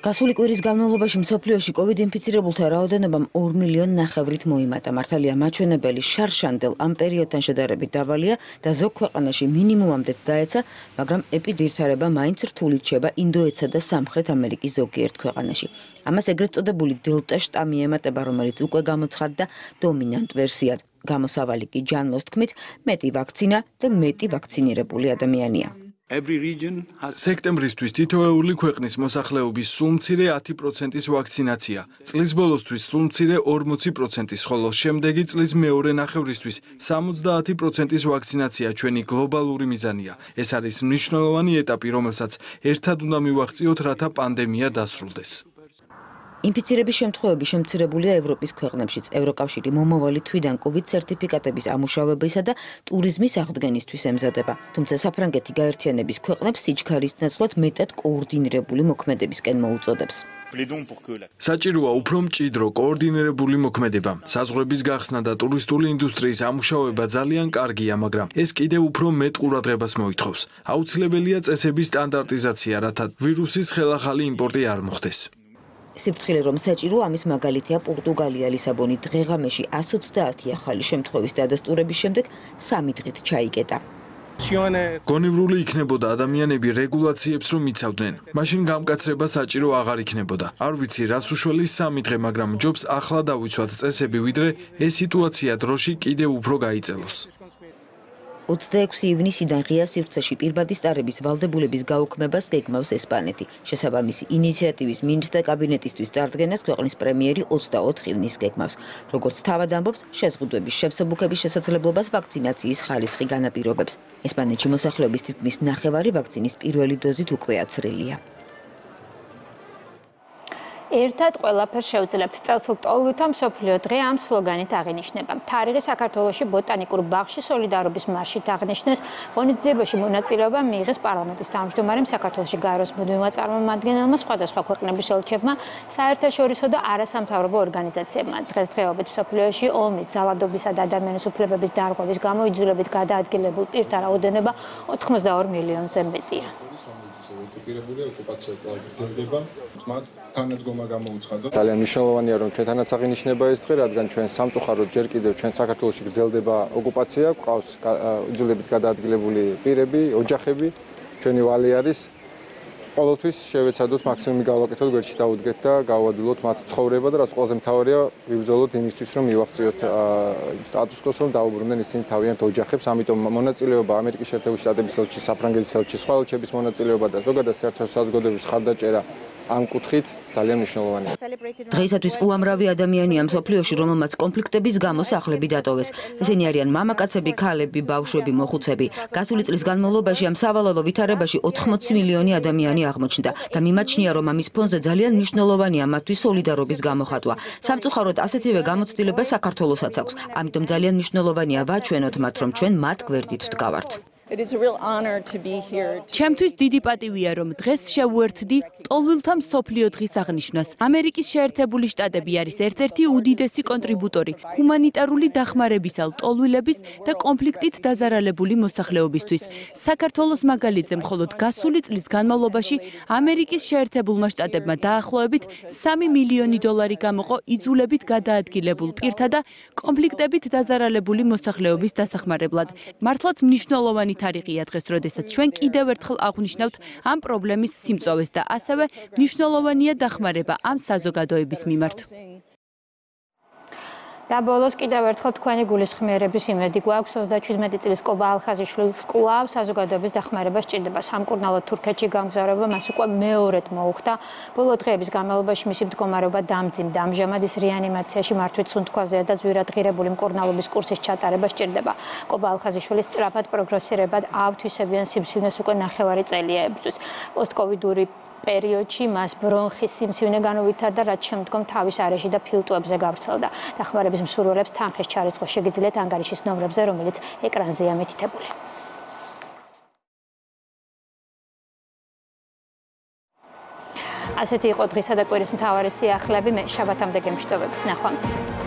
გასული კვირის განმავლობაში მსოფლიოში კოვიდ ინფიცირებულთა რაოდენობამ ორ მილიონ ნახევრით მოიმატა. მართალია მაჩვენებელი შარშანდელ ამ პერიოდთან შედარებით დაბალია და ზოგ ქვეყანაში მინიმუმამდეც დაეცა, მაგრამ ეპიდვირთარება მაინც რთული რჩება ინდოეთსა და სამხრეთ ამერიკის ზოგიერთ ქვეყანაში. ამას ეგრეთ წოდებული დელტა შტამი ემატება, რომელიც უკვე გამოცხადდა დომინანტ ვერსიად. გამოსავალი კი ჯანმოს თქმით, მეტი ვაქცინა და მეტი ვაქცინირებული ადამიანია. სექტემბრისთვის თითოეული ქვეყნის მოსახლეობის სულმცირე ათი პროცენტის ვაქცინაცია, წლის ბოლოსთვის სულმცირე ორმოცი პროცენტის, ხოლო შემდეგი წლის მეორე ნახევრისთვის სამოცდაათი პროცენტის ვაქცინაცია ჩვენი გლობალური მიზანია. ეს არის მნიშვნელოვანი ეტაპი, რომელსაც ერთად უნდა მივაღწიოთ, რათა პანდემია დასრულდეს. ინფიცირების შემთხვევები შემცირებულია ევროპის ქვეყნებშიც. ევროკავშირი მომავალი თვიდან კოვიდ სერტიფიკატების ამუშავებისა და ტურიზმის აღდგენისთვის ემზადება. თუმცა საფრანგეთი გაერთიანების ქვეყნებს სიჩქარის ნაცვლად მეტად კოორდინირებული მოქმედებისკენ მოუწოდებს. საჭიროა უფრო მჭიდრო კოორდინირებული მოქმედება. საზღვრების გახსნა და ტურისტული ინდუსტრიის ამუშავება ძალიან კარგია, მაგრამ ეს კიდევ უფრო მეტ ყურადღებას მოითხოვს. აუცილებელია წესების სტანდარტიზაცია, რათა ვირუსის ხელახალი იმპორტი არ მოხდეს. სიფრთხილე რომ საჭირო, ამის მაგალითია პორტუგალია, ლისაბონი დღეღამეში εκατს ოცდაათი ახალი შემთხვევის დადასტურების შემდეგ სამი დღით ჩაიკეტა. გონივრული იქნებოდა ადამიანები რეგულაციებს რომ იცავდნენ. მაშინ გამკაცრება საჭირო აღარ იქნებოდა. არ ვიცი რას უშველის სამი დღე, მაგრამ ჯობს ახლა დავიცვათ წესები, ვიდრე ეს სიტუაცია დროში კიდევ უფრო გაიწელოს. ოცდაექვსი ივნისიდან ღია სივრცეში პირბადი სტარების ვალდებულების გაუქმებას გეგმავს ესპანეთი. შესაბამისი ინიციატივის მინისტრთა კაბინეტისთვის წარდგენას ქვეყნის პრემიერი ოცდაოთხ ივნისს გეგმავს. როგორც თავად ამბობს, შეზღუდვების შემსუბუქების შესაძლებლობას ვაქცინაციის ხარისხი განაპირობებს. ესპანეთში მოსახლეობის თითქმის ნახევარი ვაქცინის პირველი დოზით უკვე აცრილია. ერთად ყველაფერს შევძლებთ. წელსულ ტოლვითა მსოფლიო დღე ამ სლოგანით აღინიშნება. თარიღი საქართველოში ბოტანიკურ ბაღში სოლიდარობის მარშით აღნიშნეს. ღონისძიებაში მონაწილეობა მიიღეს პარლამენტის თავმჯდომარემ, საქართველოში გაეროს მუდმივმა წარმომადგენელმა, სხვადასხვა ქვეყნების ელჩებმა, საერთაშორისო და არასამთავრობო ორგანიზაციებმა. დღესდღეობით მსოფლიოში ომის, ძალადობისა და ადამიანის უფლებების დარღვევის გამო იძულებით გადაადგილებულ პირთა რაოდენობა ოთხმოცდაორ მილიონზე მეტია. ძალიან მნიშვნელოვანია რომ ჩვენთანაც აღინიშნება ეს დღე, რადგან ჩვენ სამწუხაროდ ჯერ კიდევ ჩვენ საქართველოში გრძელდება ოკუპაცია, გვყავს იძულებით გადაადგილებული პირები, ოჯახები. ჩვენი ვალი არის ყოველთვის შევეცადოთ მაქსიმუმი გავაკეთოთ, გვერდში დავუდგეთ და გავადვილოთ მათ ცხოვრება და რაც ყველაზე მთავარია, ვიბრძოლოთ იმისთვის, რომ მივაღწიოთ სტატუს-კვოს, რომ დაუბრუნდნენ ისინი თავიანთ ოჯახებს. ამიტომ მონაწილეობა ამერიკის შეერთებული შტატების ელჩის, საფრანგეთის ელჩის, სხვა ელჩების მონაწილეობა და ზოგადად საერთაშორისო საზოგადოების ხარდაჭერა ამ კუთხით ძალიან მნიშვნელოვანია. დღეისათვის უამრავი ადამიანია მსოფლიოში, რომელმაც კონფლიქტების გამო სახლები დატოვეს. ესენი არიან მამაკაცები, ქალები, ბავშვები, მოხუცები. გასული წლის განმავლობაში ამ სავალალო ვითარებაში ოთხმოცი მილიონი ადამიანი აღმოჩნდა და მიმაჩნია, რომ ამის ფონზე ძალიან მნიშვნელოვანია მათთვის სოლიდარობის გამოხატვა. სამწუხაროდ ასეთივე გამოცდილება საქართველოსაც აქვს. ამიტომ ძალიან მნიშვნელოვანია ვაჩვენოთ მათ, რომ ჩვენ მათ გვერდით ვდგავართ. ჩემთვის დიდი პატივია, რომ დღეს შევუერთდი ტოლვილთა მსოფლიო დღის აღნიშვნას. ამერიკის შეერთებული შტატები არის ერთ-ერთი უდიდესი კონტრიბუტორი ჰუმანიტარული დახმარებისა ტოლვილების და კონფლიქტით დაზარალებული მოსახლეობისთვის. საქართველოს მაგალითზე მხოლოდ გასული წლის განმავლობაში ამერიკის შეერთებულმა შტატებმა დაახლოებით სამი მილიონი დოლარი გამოყო იძულებით გადაადგილებულ პირთა და კონფლიქტებით დაზარალებული მოსახლეობის დასახმარებლად. მართლაც მნიშვნელოვანი თარიღია დღეს, როდესაც ჩვენ კიდევ ერთხელ აღვნიშნავთ ამ პრობლემის სიმწოვეს და ასევე მნიშვნელოვანია დახმარება ამ საზოგადოების მიმართ. და ბოლოს კიდევ ერთხელ თქვენი გულისხმიერების იმედი გვაქვს. ოცდაჩვიდმეტი წლის კობა ალხაზიშვილის კვლავ საზოგადოების დახმარება სჭირდება. სამკურნალო თურქეთში გამგზავრება მას უკვე მეორედ მოუხდა. ბოლო დღეების განმავლობაში მისი მდგომარეობა დამძიმდა. ამჟამად ის რეანიმაციაში მართვით სუნთქვაზეა და ძვირად ღირებული მკურნალობის კურსის ჩატარება სჭირდება. კობა ალხაზიშვილის სწრაფად პროგრესირებად ავთვისებიან სიმსივნეს უკვე ნახევარი წელია ებრძვის. პოსტკოვიდური პერიოდში მას ბრონხის სიმსივნე განუვითარდა, რაც შემდგომ თავის არეში და ფილტვებზე გავრცელდა. დახმარების მსურველებს თანხის ჩარიცხვა შეგიძლიათ ანგარიშის ნომრებზე, რომელიც ეკრანზეა მითითებული. ასეთი იყო დღისა და კვირის მთავარი სიახლეები. მე შაბათამდე გემშვიდობებით. ნახვამდის.